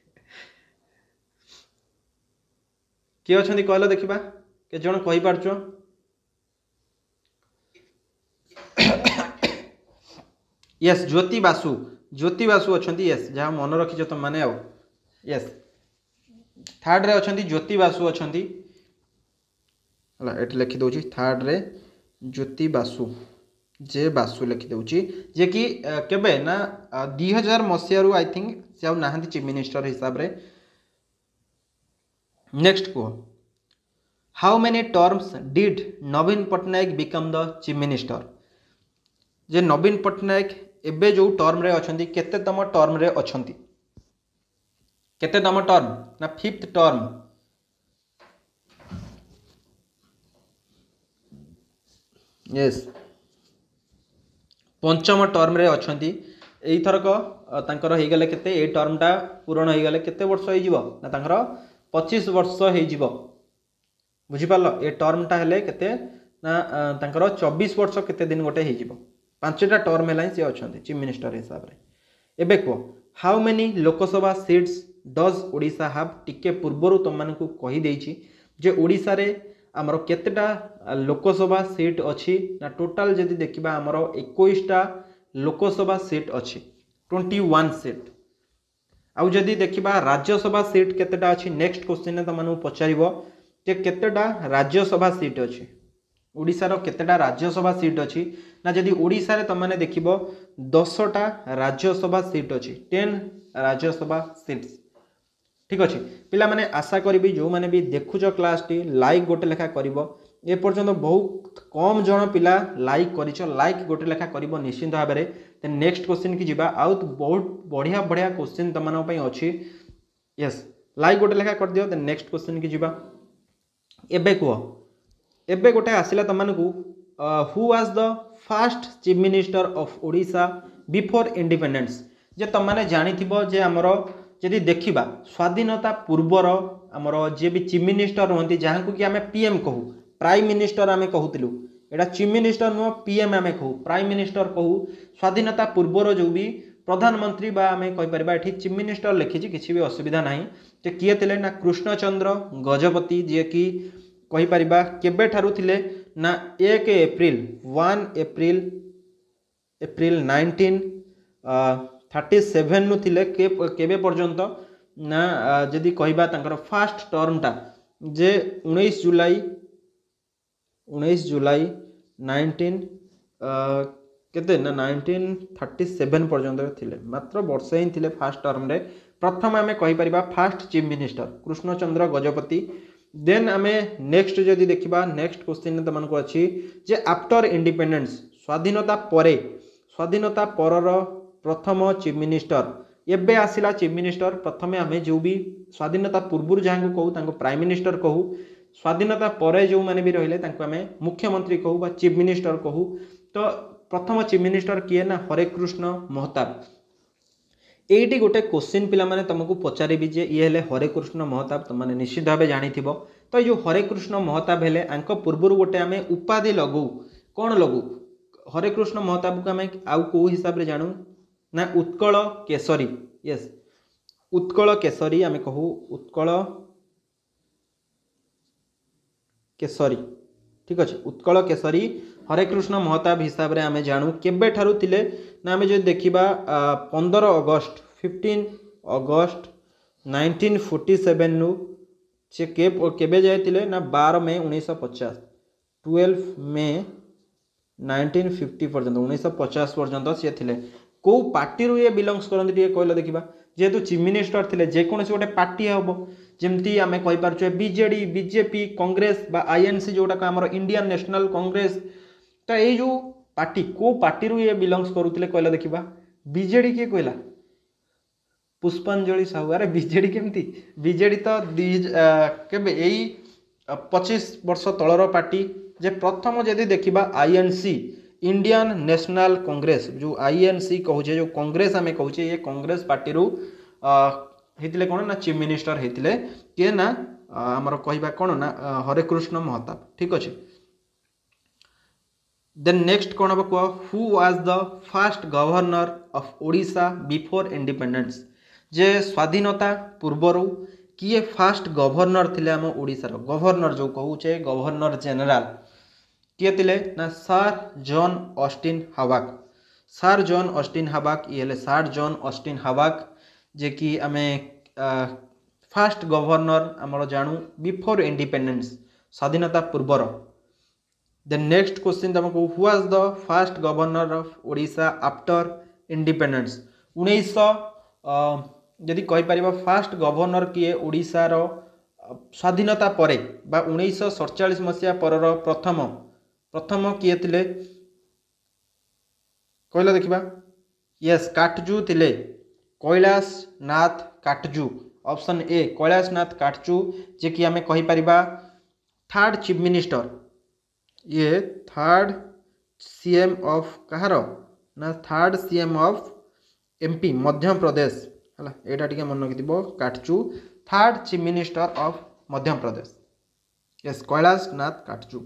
S1: किए अच्छा कहल देखा के जन कही पारछ यस ज्योति बासु ज्योति बासु अच्छा यस जहाँ मन रखीच तुम मैंने आओ यस थर्ड रे अच्छा ज्योति बासु अच्छा है लिखी दूसरी थर्ड रे ज्योति बासु जे बासु लिखी दूसरी जे कि केबे ना दुई हजार मसीह आई थिंक से आउ ना चीफ मिनिस्टर हिसाब रे नेक्स्ट कह how many terms did Naveen Patnaik become the chief minister जे नवीन पट्टनायक एबे जो टर्म रे अछंती केते तम टर्म रे अछंती केते तम टर्म ना फिफ्थ टर्म यस पंचम टर्म रे अछंती एई थरक तांकर हेई गेले केते ए टर्म टा पूर्ण हेई गेले केते वर्ष हेई जिवो ना तांकर पच्चीस वर्ष हेई जिवो बुझी पारलो ए टर्म टा हेले केते ना तांकर चौबीस वर्ष केते दिन गोटे हेई जिवो पांचटा टर्म है सी अच्छा चीफ मिनिस्टर हिसाब से एबे कह how many Lok Sabha seats does Odisha have टिके पूर्वर तुम मानकु कही देछि जे ओडिशा रे आमर केतेटा लोकसभा सीट अच्छी ना टोटाल जदि देखिबा आमर इक्कीस टा लोकसभा सीट अच्छी इक्कीस सीट आउ जदि देखिबा राज्यसभा सीट केतेटा अच्छी नेक्स्ट क्वेश्चन ने तुम पचारिबो जे केतेटा राज्यसभा सीट अच्छी ओडिशार केतेटा राज्यसभा सीट अच्छी ना जदि ओडिशा रे तमने देखिबो दसटा राज्यसभा सीट अच्छी टेन राज्यसभा सीट्स ठीक अच्छे पिला माने आशा करी जो माने भी देखुच क्लास टी लाइक गोटे लेखा करिवो ए पर्यंत बहुत कम जन पिला लाइक करिछ लाइक गोटे लेखा करिवो निश्चित भाव में ते नेक्स्ट क्वेश्चन की जिबा आउ बहुत बढ़िया बढ़िया क्वेश्चन तमन पई अछि यस लाइक गोटे लेखा कर दियो ते नेक्स्ट क्वेश्चन की जिबा एबे को एबे गोटे आसिला तमनकु who was the first chief minister of Odisha before independence जे तमने जानिथिबो जे हमरो जदि देखिबा स्वाधीनता पूर्वर हमरो जे भी चीफ मिनिस्टर रहंती जहां को कि हमें पीएम कहू प्राइम मिनिस्टर हमें कहूतिलु एटा चीफ मिनिस्टर नो पीएम हमें कहू प्राइम मिनिस्टर कहू स्वाधीनता पूर्वर जो भी प्रधानमंत्री बा हमें कहि परबा एठी चीफ मिनिस्टर लिखिछि किछि भी असुविधा नाही जे किए थिले ना कृष्णचंद्र गजपति जे कि कहि परिबा केबे ठारु थिले ना एक April one April April nineteen thirty seven नु थिले के केबे पर्यंत ना जदि कहिबा तांकर फर्स्ट टर्म टा जे उन्नीस जुलाई उन्नीस जुलाई नाइंटीन केते ना नाइंटीन थर्टी सेवेन पर्यंत थिले मात्र वर्षे ही थिले फर्स्ट टर्म रे प्रथम आमे कहि परिबा first chief minister Krishna Chandra Gajapati then आमे नेक्स्ट जदि देखिबा नेक्स्ट क्वेश्चन तमन को अछि जे आफ्टर इंडिपेंडेंस स्वाधीनता परे स्वाधीनता परर प्रथम चीफ मिनिस्टर एबे आसिला चीफ मिनिस्टर प्रथमे आमे जो भी स्वाधीनता पूर्व जहाँ को कहू तांको प्राइम मिनिस्टर कहू स्वाधीनता परे जो माने भी रहिले तांको आमे मुख्यमंत्री कहू बा चीफ मिनिस्टर कहू तो प्रथम चीफ मिनिस्टर किए ना हरे कृष्ण महताब एटी गोटे क्वेश्चन पिला माने तुमको पचारिबी जे ये हेले हरे कृष्ण महताब तुम माने निश्चित भाव जानिथिबो तो जो हरे कृष्ण महताब हेले आंक पूर्व गोटे आमे उपाधि लगू कौन लगू हरे कृष्ण महताब को आमे आउ को हिसाब रे जानू ना उत्कल केसरी यस उत्कल केसरी आमे कहू उत्कल केसरी ठीक अच्छे उत्कल केसरी हरे कृष्ण महताब हिसाब रे आमे जानू केबे ठारु थिले ना आमे जो देखिबा पंद्रह अगस्त fifteen August nineteen forty seven नु से के केबे जायतिले ना बारह मई उन्नीस सौ पचास ट्वेल्व मई नाइंटीन फिफ्टी पर्यंत उन्नीस सौ पचास पर्यंत से थिले को पार्टी रू ये बिलोंग्स करंती टिके कहलो देखिबा जेहेतु चीफ मिनिस्टर थिले जे कोनोसी गोटे पार्टी हबो जेमती आमे कहि पारछे बीजेडी बीजेपी कांग्रेस बा आईएनसी जोटा का हमर इंडियन नेशनल कांग्रेस तो ये जो पार्टी को पार्टी रू ये बिलोंग्स करूतिले कहलो देखिबा बीजेडी के कहला पुष्पांजलि साहू अरे बीजेडी केमती बीजेडी तो केबे एई पच्चीस वर्ष तलर पार्टी जे प्रथम जदि देखिबा आईएनसी इंडियन नेशनल कांग्रेस जो आईएनसी कहूचे जो कांग्रेस आम कहूचे ये कांग्रेस पार्टी रू होते कौन ना चीफ मिनिस्टर होते किए ना आमर कहवा कौन ना हरे कृष्ण महताब ठीक अच्छे। देन नेक्स्ट कौन हम कह who was the first governor of Odisha before independence जे स्वाधीनता पूर्वर किए फास्ट गवर्नर थे आम ओडिशार गवर्नर जो कहूचे गवर्नर जनरल किए थे ना sir John Austin Hubback sir John Austin Hubback ये सर जॉन ऑस्टिन हावाक जे कि आम फास्ट गवर्नर आमर जानू बिफोर इंडिपेंडेंस स्वाधीनता पूर्वर। देन नेक्स्ट क्वेश्चन तुमको who was the first governor of Odisha after independence उन्नीस जदि कहीपर फास्ट गवर्नर किए ओडिशार स्वाधीनता परे बा उन्नीस सड़चाश मसीहा पर प्रथम प्रथम किए थे कहला देखा यस काटजू थे कैलाश नाथ काटजू ऑप्शन ए कैलाश नाथ काटजू जे कि आम कहीपर थर्ड चीफ मिनिस्टर ये थर्ड सीएम ऑफ कहार ना third CM of MP Madhya Pradesh है यहाँ टे मन रखि Katju third chief minister of Madhya Pradesh yes Kailash Nath Katju.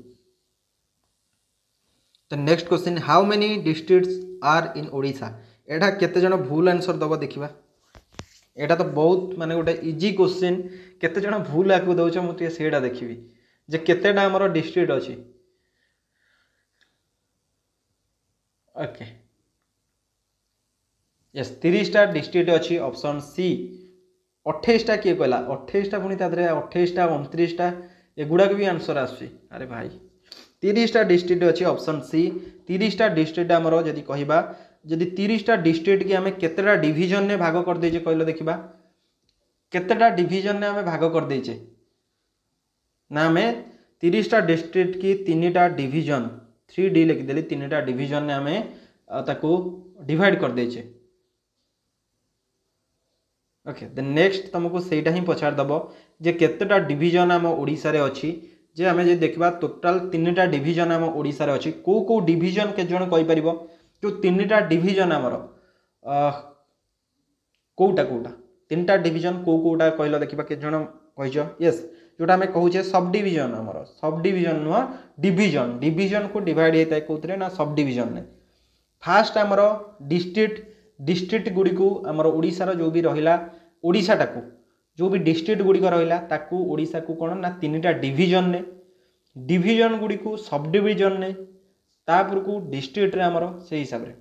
S1: The next question how many districts are in Odisha एटा केते जन भूल आंसर दबा देखा एटा तो बहुत माने गोटे इजी क्वेश्चन केते जन भूल आकु दउछ मुझे सेटा देखिबी जे केतेटा हमर डिस्ट्रिक्ट अछि ओके यस तीस टा डिस्ट्रिक्ट अच्छी ऑप्शन सी अट्ठाईस टा किए कहला अट्ठाईस टा पुणी अट्ठाईस टा उनतीस टा एगुड़ाक भी आंसर आसुची अरे भाई तीस टा डिस्ट्रिक्ट अच्छी ऑप्शन सी तीस टा डिस्ट्रिक्ट आमर जदि कहबा जदि तीस टा डिस्ट्रिक्ट की आम केतेटा डिविजन ने भाग कर देजे कहलो देखिबा केतेटा डिविजन ने आम भाग कर देजे ना आम तीस टा डिस्ट्रिक्ट की तीन टा डिविजन थ्री डी लिखिदेली तीन टा डिविजन ने आम ताको डिवाइड कर देचे ओके देन नेक्स्ट तुमको सेटा ही पचार दब जे केतेटा डिविजन आम ओडिशा रे अछि जे आम जे देखबा टोटल तीन टा डिविजन आम ओडिशा रे अछि को को डिविजन के जण कहि परिबो जो तीन टा डिविजन आमर कोटा कोटा तीन टा डिविजन को कोटा कहलो देखिबा के जण कहिजो यस जोटा आम कहूचे सब डिविजन आमर सब डिविजन नुह डिविजन डिविजन को डिवाइड होता है कौन ना सब डिविजन ने फास्ट आमर डिस्ट्रिक्ट डिस्ट्रिक्ट गुड़ी को आमर ओडिशार जो भी रहिला ओडिशाटा को जो भी डिस्ट्रिक्ट गुड़ी रहिला ताकू ओडिशा को कौन ना तीन टा डिविजन ने डिविजन गुड़ी को सब डिविजन ने तापर को डिस्ट्रिक्ट रे आमर से हिसाब रे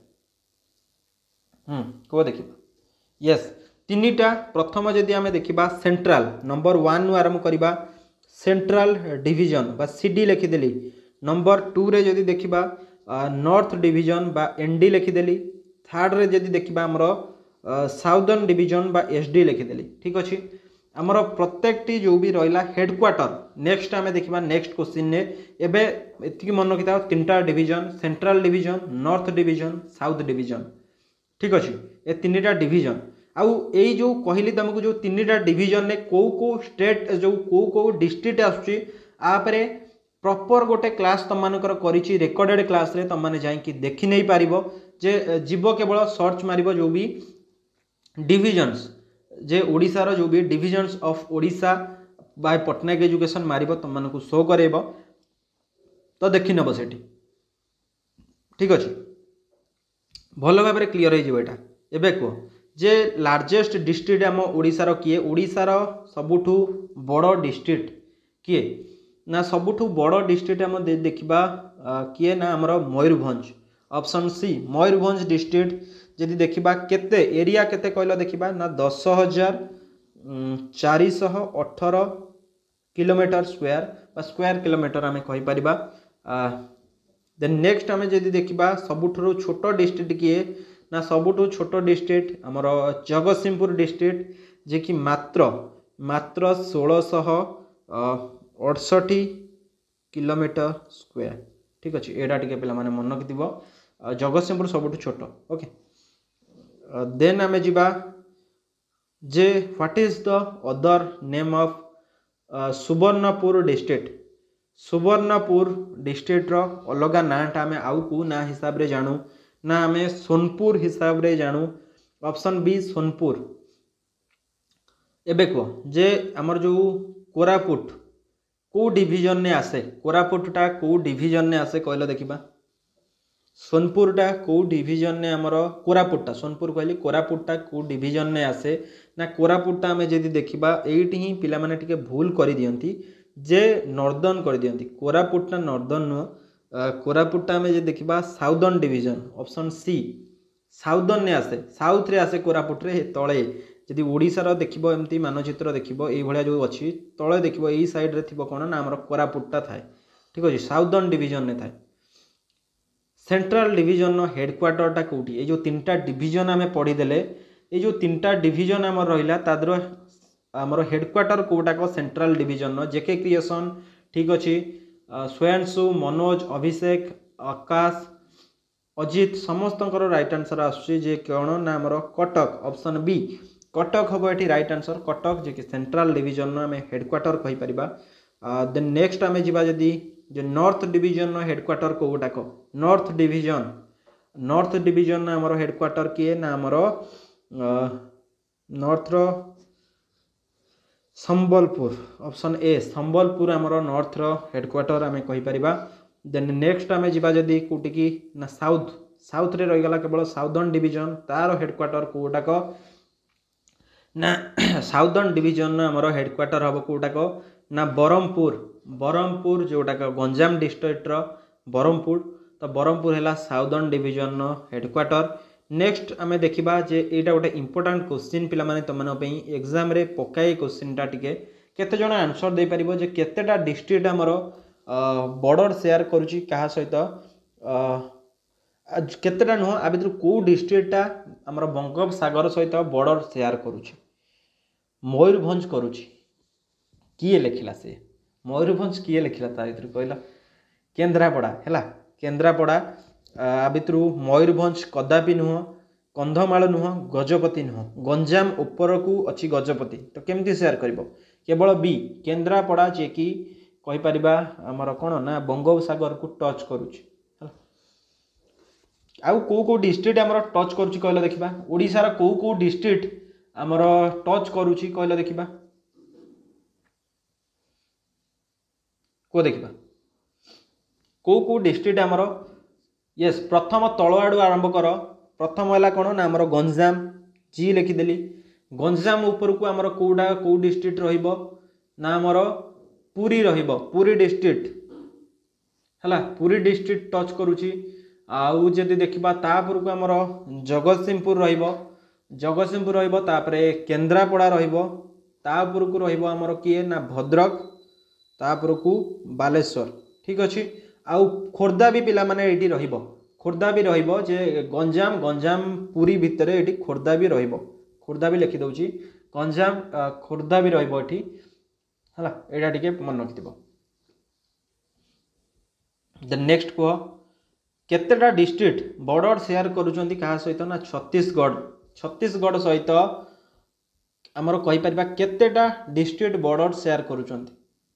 S1: हम को देखिबा यस तीनटा प्रथम जदि आम देखा सेंट्रल नंबर वन आरंभ करवा सेंट्रल डिविजन बा सीडी लिखिदेली नंबर टू रे जदि देखा नॉर्थ डिविजन बा एनडी लिखिदेली थर्ड रे जदि देखा आमर साउदर्न डिविजन बा एसडी लिखिदेली ठीक अच्छे आमर प्रत्येक टी जो भी रहा हेडक्वार्टर नेक्स्ट आम देखा नेक्स्ट क्वेश्चन ने एबे एतिकी मन रखि था तीन टा division central division north division south division ठीक अच्छे ए तीन टा डिविजन आउ यही जो कहली तुमको जो तीन टा डिविजन ने को को स्टेट जो को को डिस्ट्रिक्ट आसुची आपरे प्रॉपर गोटे क्लास तुम मानकर करिछि रिकॉर्डेड क्लास रे तुम माने जाई कि देखि नै पारिबो जे जीव केवल सर्च मारिबो जो भी डिविजन्स जे ओडिशार जो भी divisions of Odisha by Patnaik education मारिबो तुम मानकु शो करेबो तो देखि नबो सेठी ठीक अछि भलो भाबरे क्लियर हो जिवो एटा एबे को जे लार्जेस्ट डिस्ट्रिक्ट आम ओडिशार किए ओडिशार सबुठु बड़ डिस्ट्रिक्ट किए ना सबुठु बड़ डिस्ट्रिक्ट आम देखा किए ना आमर Mayurbhanj option C Mayurbhanj district जदि देखा केते एरिया केते कहलो देखा ना दस हजार चार शह अठर किलोमीटर स्क्वायर स्क्वायर किलोमीटर आम कहीपर देन नेक्स्ट आम जदि देखा सबुठु छोट डिस्ट्रिक्ट किए ना सबुठु छोट डिस्ट्रिक्ट आमर जगतसिंहपुर डिस्ट्रिक्ट जे कि मात्र मात्र षोलशह अड़सठी किलोमीटर स्क्वायर ठीक अच्छे एटा टिके पे मन रखिथ जगतसिंहपुर सबुठु छोट ओके देन आम जीवा जे what is the other name of Subarnapur district Subarnapur district रो अलग नाटा आम आउ को ना हिसाब रे जानू ना आम सोनपुर हिसाब रे जानू। Option B Sonepur. एबे कह जे आमर जो कोरापुट को डिवीजन ने आसे कोरापुटा को डिवीजन ने आसे कहला देखिबा। सोनपुरटा को डिवीजन ने आमर कोरापुटा सोनपुर कहली कोरापुटा को डिवीजन ने आसे ना कोरापुटा आम जदि देखा एटी ही पिला माने टिके भूल कर दियंती जे नॉर्दर्न कर दियंती कोरापुटा नॉर्दर्न नुह कोरापुटा आम जे देखा southern division option C southern ने आसे साउथ रे आसे कोरापुट रे तले जदि ओडिशार देखिबो एमती मानचित्र देखिबो एई भलिया जो अछि तले देखिबो एई साइड रे थिबो कोन ना हमर कोरापुटटा थाए ठीक अछि साउदर्न डिवीजन ने थाए। सेंट्रल डिवीजन नो हेडक्वार्टरटा कोठी ए जो तीनटा डिवीजन आमे पढी देले ए जो तीनटा डिवीजन हमर रहिला तादर हमर हेडक्वार्टर कोटा को सेंट्रल डिवीजन नो जेके क्रिएशन ठीक अछि स्वयंसु मनोज अभिषेक आकाश अजित समस्तंकर राइट आंसर आसुची जे कोन ना हमर कटक ऑप्शन बी कटक हम ये राइट आंसर कटक जे कि सेंट्रल डिवीजन आम हेडक्वार्टर कहि परिबा। देन नेक्स्ट आम जीवा जदि जो नॉर्थ डिवीजन हेडक्वार्टर कोटा को नॉर्थ डिवीजन नॉर्थ डिवीजन आमर हेडक्वार्टर किए ना आमर नॉर्थ रो संबलपुर ऑप्शन ए संबलपुर आमर नॉर्थ रो हेडक्वार्टर आम कहि परिबा। देन नेक्स्ट आम जीवा जदि कोटी की ना साउथ साउथ रे रही गला केवल साउदर्न डिवीजन तार हेडक्वार्टर कोटा को ना साउदर्न डिवीजन आमर हेडक्वार्टर हम कोटा को ना बरहमपुर बरहमपुर जोटा का गंजाम डिस्ट्रिक्ट रो बरहमपुर तो बरहमपुर है साउदर्न डिवीजन हेडक्वार्टर। नेक्स्ट आम देखा जे यहाँ गोटे इंपोर्टाट क्वेश्चन पिला माने तुम एग्जाम रे पकाई क्वेश्चनटा टिके केते जण आंसर दे परिबो जे केतेटा डिस्ट्रिक्ट आमर बॉर्डर शेयर करुची कहा सहित केतेटा नुह आ भितर को डिस्ट्रिक्टटा आमर बंगोपसागर सहित बॉर्डर शेयर करुची मयूरभंज करुची किए लिखिला से मयूरभंज किए लिखिला ता भितर कहला केन्द्रापड़ा है केन्द्रापड़ा आ भितर मयूरभंज कदापि नुह कंधमाल नुह गजपति नुह गंजाम उपर को अच्छी गजपति तो केमती शेयर करिवो केवल बी केन्द्रापड़ा जे कि कहि परिबा हमर कोन ना बंगोपसागर को टच करूची आउ को को डिस्ट्रिक्ट हमर टच करूची कहला देखिबा ओडिसा रा को को डिस्ट्रिक्ट हमर टच करूची कहला देखिबा को देखिबा को को डिस्ट्रिक्ट हमर यस प्रथम तଳ आडू आरंभ कर प्रथम है कौन ना आमर गंजाम जी लिखिदेली गंजाम ऊपर को आमर कोडा को डिस्ट्रिक्ट रहिबो ना आमर पुरी रहिबो पुरी डिस्ट्रिक्ट हला पुरी डिस्ट्रिक्ट टच करूची आउ जदि देखिबा तापर को आमर जगतसिंहपुर रहिबो जगतसिंहपुर रहिबो तापरे केन्द्रापड़ा रहिबो तापर को रहिबो आमर किए ना भद्रक तापर को बालेश्वर ठीक अछि आउ खोर्धा भी पिला माने एटी रहिबो खोर्धा भी रहिबो जे गंजाम गंजाम पुरी भितर एटी खोर्धा भी रहिबो खोर्धा भी लिखि दउची गंजाम खोर्धा भी रहिबो एटी हला एटा टिके मन रखिदिबो। द नेक्स्ट को केतेटा डिस्ट्रिक्ट बॉर्डर शेयर करूचंती कहा सहित ना छत्तीसगढ़ छत्तीसगढ़ सहित हमर कहि परिबा केतेटा डिस्ट्रिक्ट बॉर्डर शेयर करूचंती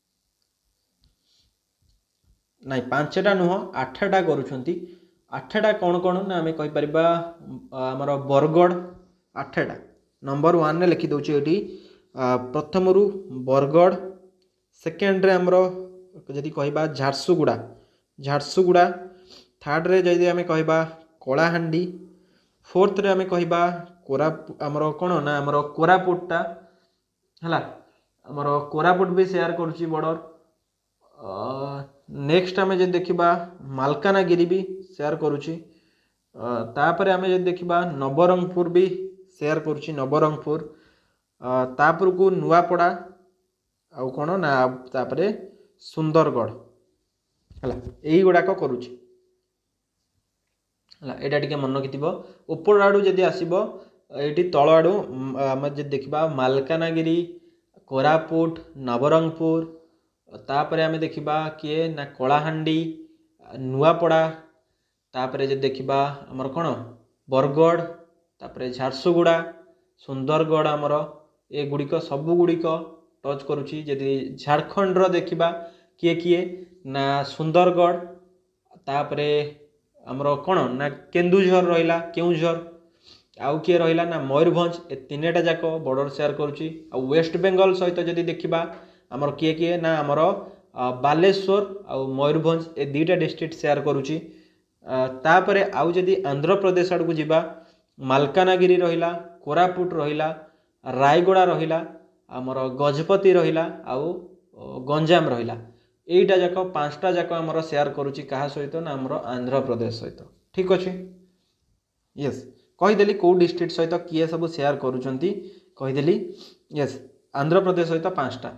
S1: नाई पांचटा नुह आठटा करूछंती आठटा कौन कौन ना आम कहीपर आमर बरगढ़ आठटा नंबर वन रे लिखि दउची एटी प्रथम रु बरगढ़ सेकेंड रे आमर जदि कहबा झारसुगुड़ा झारसुगुड़ा थर्ड रे जदि आम कहबा कलाहांडी फोर्थ रे आम कहबा कोरा आमर कौन ना आमर कोरापुटटा हला आमर कोरापुट भी शेयर करुची बॉर्डर नेक्स्ट आम जब देखा मालकानगिरी भी शेयर करुची तापर आम जब देखा नवरंगपुर भी शेयर करुची नवरंगपुर तापर को नुआपड़ा आउ कौन ना तापर सुंदरगढ़ है यही गुड़ाक करुची एटा टिके मन रखिथिबो ऊपर आडू जदि आसीबो एटी तळ आडू आम जब देखा मालकानगिरी कोरापुट नवरंगपुर तापर आम देखा किए ना कलाहांडी नुआपड़ा तापर जब देखा आमर कौन बरगढ़ तापर झारसुगुड़ा सुंदरगढ़ आमर ए गुड़िक सबु गुड़िक टच करुची जदि झारखंड रो देखा किए किए ना सुंदरगढ़ तापरे आमर कौन ना केन्दुझर रहा केउझर आउ किए रहा ना मयूरभंज ए तीन टा जाक बॉर्डर शेयर करुच्ची आ वेस्ट बेंगल सहित जदि देखा आमर किए किए ना आमर बालेश्वर आउ मयूरभंज ए दुईटा डिस्ट्रिक्ट शेयर करुच्ची तापरे आउ जदि आंध्र प्रदेश आड़ को जीवा मालकानगिरी रहिला कोरापुट रहिला रायगड़ा रहिला आमर गजपति रहिला आउ गंजाम रहिला एटा जाक पांचटा जाक आमर शेयर करुच्ची कहा सहित ना आमर आंध्र प्रदेश सहित ठीक अच्छे यस कहीदेली कौ डिस्ट्रिक्ट सहित किए सब शेयर करुचंती कहीदेली यस आंध्र प्रदेश सहित पांचटा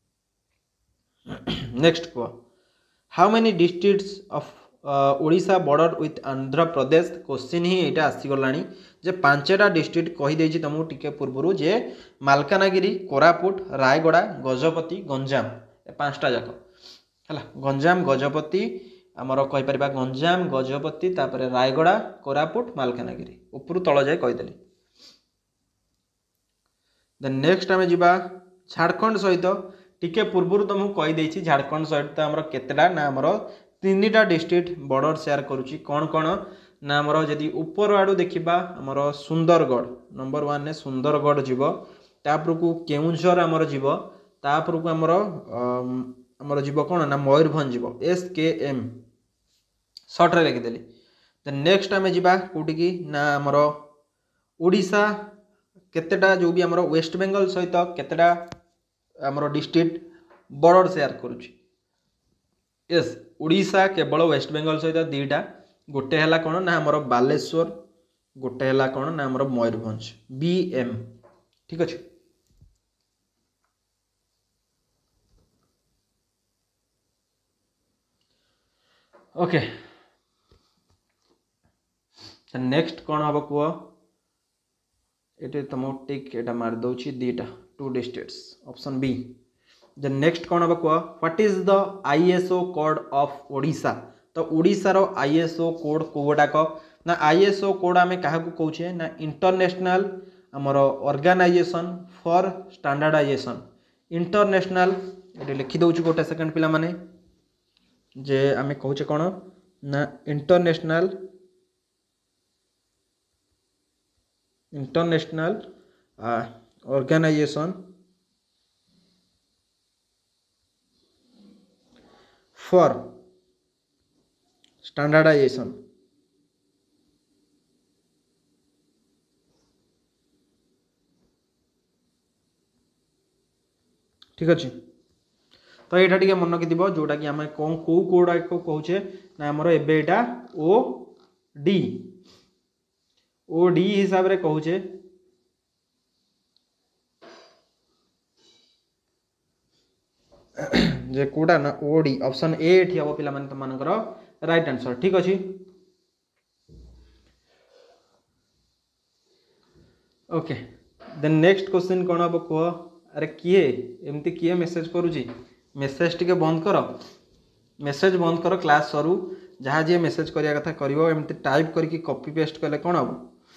S1: नेक्स्ट कह how many districts of Odisha border with Andhra Pradesh question ही यहाँ आसीगला जे पांचटा डिस्ट्रिक्ट कहीदे तुमको टिके पूर्व जे मालकानगिरी कोरापुट रायगड़ा गजपति गंजाम ए पांचटा जाक है गंजाम गजपति आमर कहीपर गंजाम गजपति तापर रायगड़ा कोरापुट मालकानगिरी ऊपर तल जाए कहीदेली देन नेक्स्ट आम जा झारखंड सहित टिके पूर्व तुमको कहीदे झारखंड सहित आमर केतेटा ना आमर तीन टा डिस्ट्रिक्ट बॉर्डर शेयर करुच्ची कौन कौन ना आमर जदि ऊपर आड़ू देखा आमर सुंदरगढ़ नंबर वन ने सुंदरगढ़ जीव तापर को केउझर आमर जीव तापर को आमर आमर जीव कौन ना मयूरभंज जीव एस के एम सर्ट रे लिखिदेली देन नेक्स्ट आम जा कौटी की ना आमर ओडिशा केतेटा जो भी आमर वेस्ट बेंगल सहित केतेटा आमर डिस्ट्रिक्ट बॉर्डर शेयर करुच्ची यस ओडिशा केवल वेस्ट बेंगल सहित दीटा गोटे है कौन ना आमर बालेश्वर गोटे है कौन ना आमर मयूरभंज बी एम ठीक अच्छे ओके नेक्स्ट कौन हम कह ये तुम टिक एटा मार दौची दीटा two districts option B the next कौन हम कह what is the ISO code of Odisha तो ओडिशार आईएसओ कोड कोडाक ना आईएसओ कोड आम क्या कौचे ना इंटरनेशनल आमर ऑर्गेनाइजेशन फॉर स्टैंडर्डाइजेशन इंटरनेशनल ये लिखिदे गोटे सेकेंड पिला माने जे आम कौचे कौन ना international international organization for standardization ठीक अच्छे तो यहाँ टे मन रखि जोटा कि आम कौन कौ कोड़ा कौचे ना आमर एवं ओ डी ओ डी हिसाब रे कौचे जे कोड़ा ना ओडी ऑप्शन ए एठी हम पिला माने तमनकर राइट आंसर ठीक अच्छे ओके देन नेक्स्ट क्वेश्चन कौन हम कह अरे किए एमती किए मेसेज करुची मेसेज टिके बंद कर मेसेज बंद कर क्लास सरू जहाँ जी मेसेज करिया कथा करिवो एमती टाइप करके कॉपी पेस्ट कले कौन हम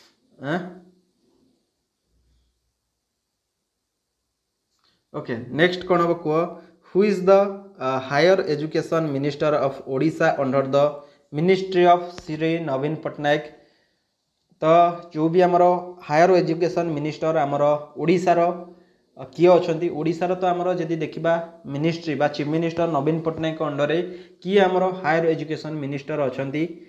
S1: ओके नेक्स्ट कौन हम कह who is the higher education minister of Odisha under the ministry of Shri Naveen Patnaik तो जो भी आमर हायर एजुकेशन मिनिस्टर आमर ओडिशार किए अच्छा ओडिशार तो आमर जदि देखा मिनिस्ट्री बा chief minister Naveen Patnaik under किए आमर हायर एजुकेशन मिनिस्टर अच्छा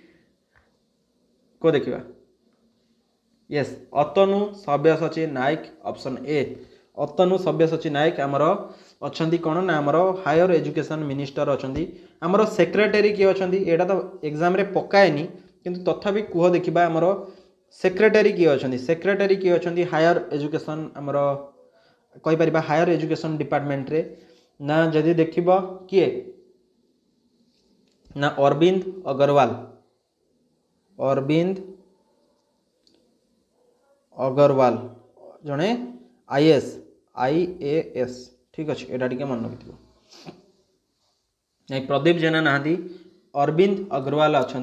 S1: को देखा yes Atanu Sabyasachi Nayak option A Atanu Sabyasachi Nayak आमर अच्छा कौन ना आमर हायर एजुकेशन मिनिस्टर अच्छा आमर सेक्रेटरी किए अच्छा यहाँ तो एग्जाम रे पकाएनी किंतु तथापि कह देखा आमर सेक्रेटरी किए अच्छा सेक्रेटरी किए अच्छा हायर एजुकेशन आमर कहीपर हायर एजुकेशन डिपार्टमेंट रे ना जदि देख किए ना अरविंद अग्रवाल अरविंद अग्रवाल जड़े आईएएस आईएएस ठीक अच्छे यहाँ टे मन रखि नहीं प्रदीप जेना नहांती अरविंद अग्रवाल अच्छा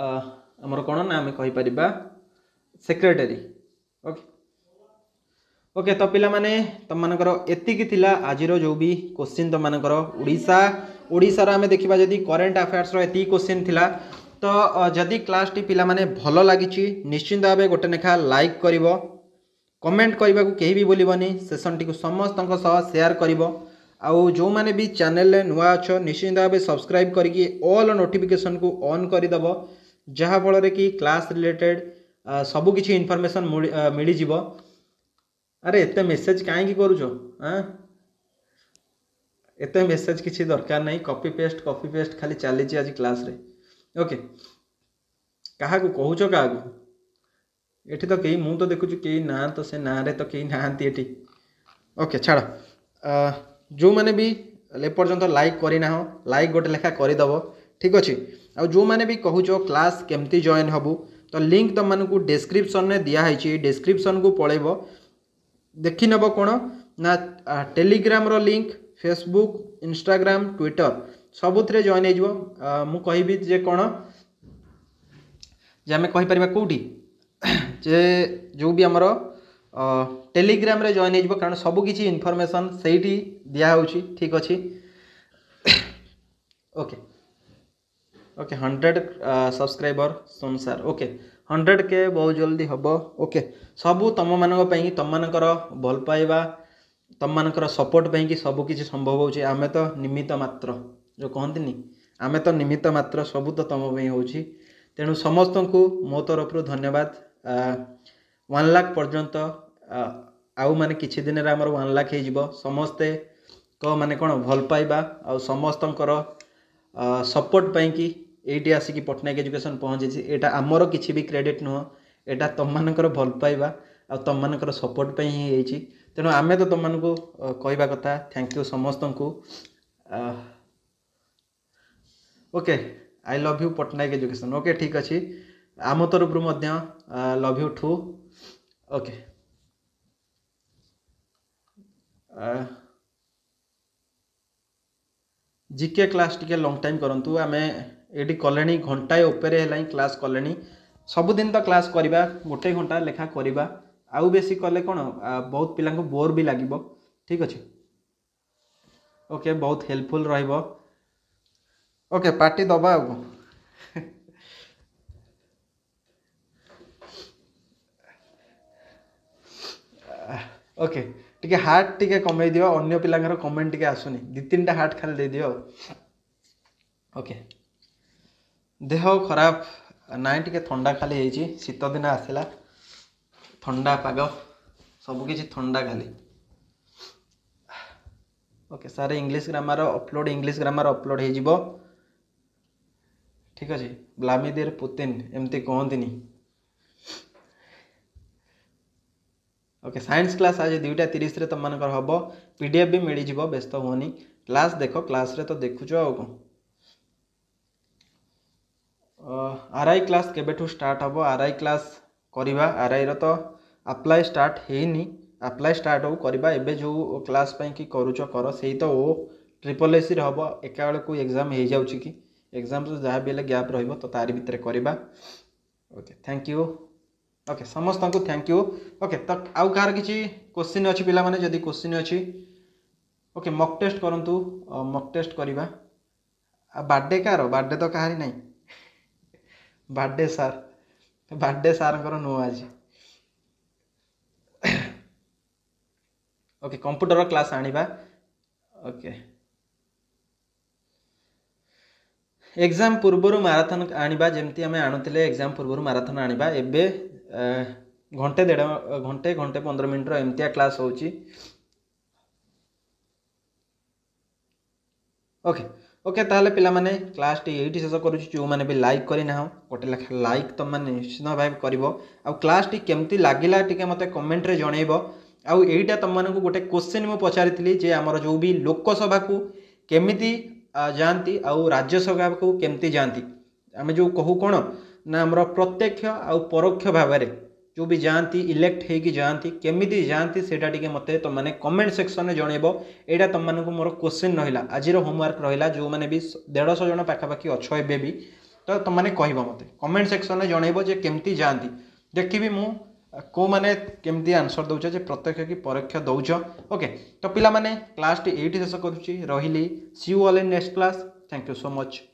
S1: आमर कौन ना आम कहीपर सेक्रेटरी ओके ओके तो पिला माने तुम मानकर एतिकी थिला आजिरो जो भी क्वेश्चन तुम मानकर ओडिशा ओडिशा रो आमे देखिबा जदी करंट अफेयर्स रो एतिकी क्वेश्चन थिला तो अ, जदी क्लास टी पिला माने भलो लागिची निश्चिंत भाबे गोटे नेखा लाइक करिवो कमेंट करने को कहीं भी बोलबनी सेसन टी समस्त सेयार कर आउ जो मैंने भी चैनल नुआ अच्छ निश्चिंत भाव सब्सक्राइब करके ऑल नोटिफिकेशन को ऑन करदेव जहाँफल कि क्लास रिलेटेड सबकि इनफॉरमेशन मिल जाव। अरे एत मेसेज कहीं करुच एत मेसेज किसी दरकार नहीं कॉपी पेस्ट कॉपी पेस्ट खाली चली आज क्लास रे ओके क्या कहूच क्या एठी तो कहीं मु तो देखुची कहीं ना तो से ना रे तो कहीं नहांती एठी ओके छाड़ जो मैंने भी ले पर्यंत लाइक करना हो लाइक गोटे लेखा करदेव ठीक अच्छे आ जो मैंने भी कहूच क्लास केमती जॉइन हबू तो लिंक तुम मानक डिस्क्रिप्शन में दिखाई डिस्क्रिप्शन को पलैब देखी नब कौन ना टेलीग्राम रो लिंक फेसबुक इंस्टाग्राम ट्विटर सबुथ जॉइन हो मुझे जे कौन जे आम कहीपर कौटी जे जो भी आमर टेलीग्राम रे जॉइन हो कारण सबकि इनफॉरमेशन सही दिखाऊँगी ठीक अच्छे ओके ओके हंड्रेड सब्सक्राइबर संसार ओके हंड्रेड के बहुत जल्दी हम ओके सबू तुम मान तुम मानकर भल पाइबा तुम मानकर सपोर्ट पाई सबकि संभव हो आमे तो निमित्त मात्र जो कहती आमे तो निमित्त मात्र सबू तो तुम हो तेणु समस्त को मो तरफ धन्यवाद वन लाख पर्यंत आउ माने किछि दिन आमर वन लाख हो समस्ते को माने कौन भल पाइबा आ समस्त सपोर्ट पाई ये आसिक पट्टनायक एजुकेशन पहुँची एटा आमर किछि भी क्रेडिट नुह एटा तुम मानकर भल पाइबा आ तुम मानकर सपोर्ट पाई ही होइछि तेणु आमे तो तुम मानकु कहबा कथा थैंक यू समस्त को okay I love you Pattnaik education okay ठीक अच्छे आम तरफ love you too okay GK class टिके लॉन्ग टाइम करंतु आमे एटी कलेनी घंटाए उपरे है क्लास कलेनी सबुदिन तो क्लास करवा गोटे घंटा लेखा करवा आउ बेसी कले कौन बहुत पिला बोर भी लगे ठीक अच्छे ओके बहुत हेल्पफुल रहिबो ओके पार्टी दबा आउ ओके टिके हार्ट टिके कमे दियो अन्य पिलांगर कमेंट टिके आसुनी दी तीन टा हार्ट खाली दे दियो ओके देह खराब नाई टिके ठंडा खाली होइछि शीत दिन आसला ठंडा पाग सबकि ठंडा खाली ओके सारे English grammar upload English grammar upload हो जिवो ठीक अच्छे व्लादिमीर पुतिन एमती कहती ओके साइंस क्लास आज दुईटा तीस तुम मानकर हम पीडीएफ भी मिल जाव व्यस्त होनी क्लास देख क्लास रे तो देखुच आ आर आई क्लास केबेठू स्टार्ट हम आर आई क्लास करवा आर आई तो अप्लाई स्टार्ट हैनी अप्लाई स्टार्ट हो करवा एबे जो क्लास पाई कि करुच कर से तो ओ ट्रिपल एसी हम एका बेले को एग्जाम हो जाऊँ कि एग्जाम तो जहाँ भी गैप रहिबो तो तारी भितर करवा ओके थैंक यू ओके समस्त को थैंक यू ओके तो आउ कार किसी क्वेश्चन अच्छी पिला माने जदि क्वेश्चन अच्छी ओके मक टेस्ट करंतु मक टेस्ट करवा बर्थडे कार बर्थडे तो कहारी नहीं बर्थडे सार बर्थडे सार नो आज ओके कंप्यूटर क्लास आनिबा ओके एग्जाम पूर्वर माराथन आनिबा जेमती आमे आणुतिले एग्जाम पूर्वर माराथन आनिबा एबे घंटे डेढ़ घंटे घंटे पंद्रह मिनट एमतिया क्लास होची ओके ओके ताहले पिला माने क्लास टी एठी शेष करूची जो माने भी लाइक करी ना हो गोटे लेखा लाइक तुम माने निश्चित भाव करिवो आ क्लास टी केमती लागिला टिके मते कमेंट रे जणैबो आ एईटा तुम मानकु गोटे क्वेश्चन मु पचारिथिली जे हमर जो भी लोकसभा को केमिति जाती आउ राज्यसभा को केमती जाती आम जो कहू कौन ना आमर प्रत्यक्ष आउ परोक्ष भाव में जो भी जाती इलेक्ट होगी जाती केमिति जाती सेटा टिके मते तुम माने कमेंट सेक्शन में जनइबो एटा तुम मानकु मोर क्वेश्चन रहिला आजिर होमवर्क रहिला जो माने भी डेढ़ सौ जन पाखापाखि अच्छ एबे भी तो तुम माने कहबो मते कमेंट सेक्शन में जनइबो जे केमती जाती देखिबी मु को मैंने केमती आंसर दौच जे प्रत्यक्ष कि परोक्ष दौच ओके तो पिला माने क्लास टी एठी शेष करूची रहिली see you all in next class thank you so much.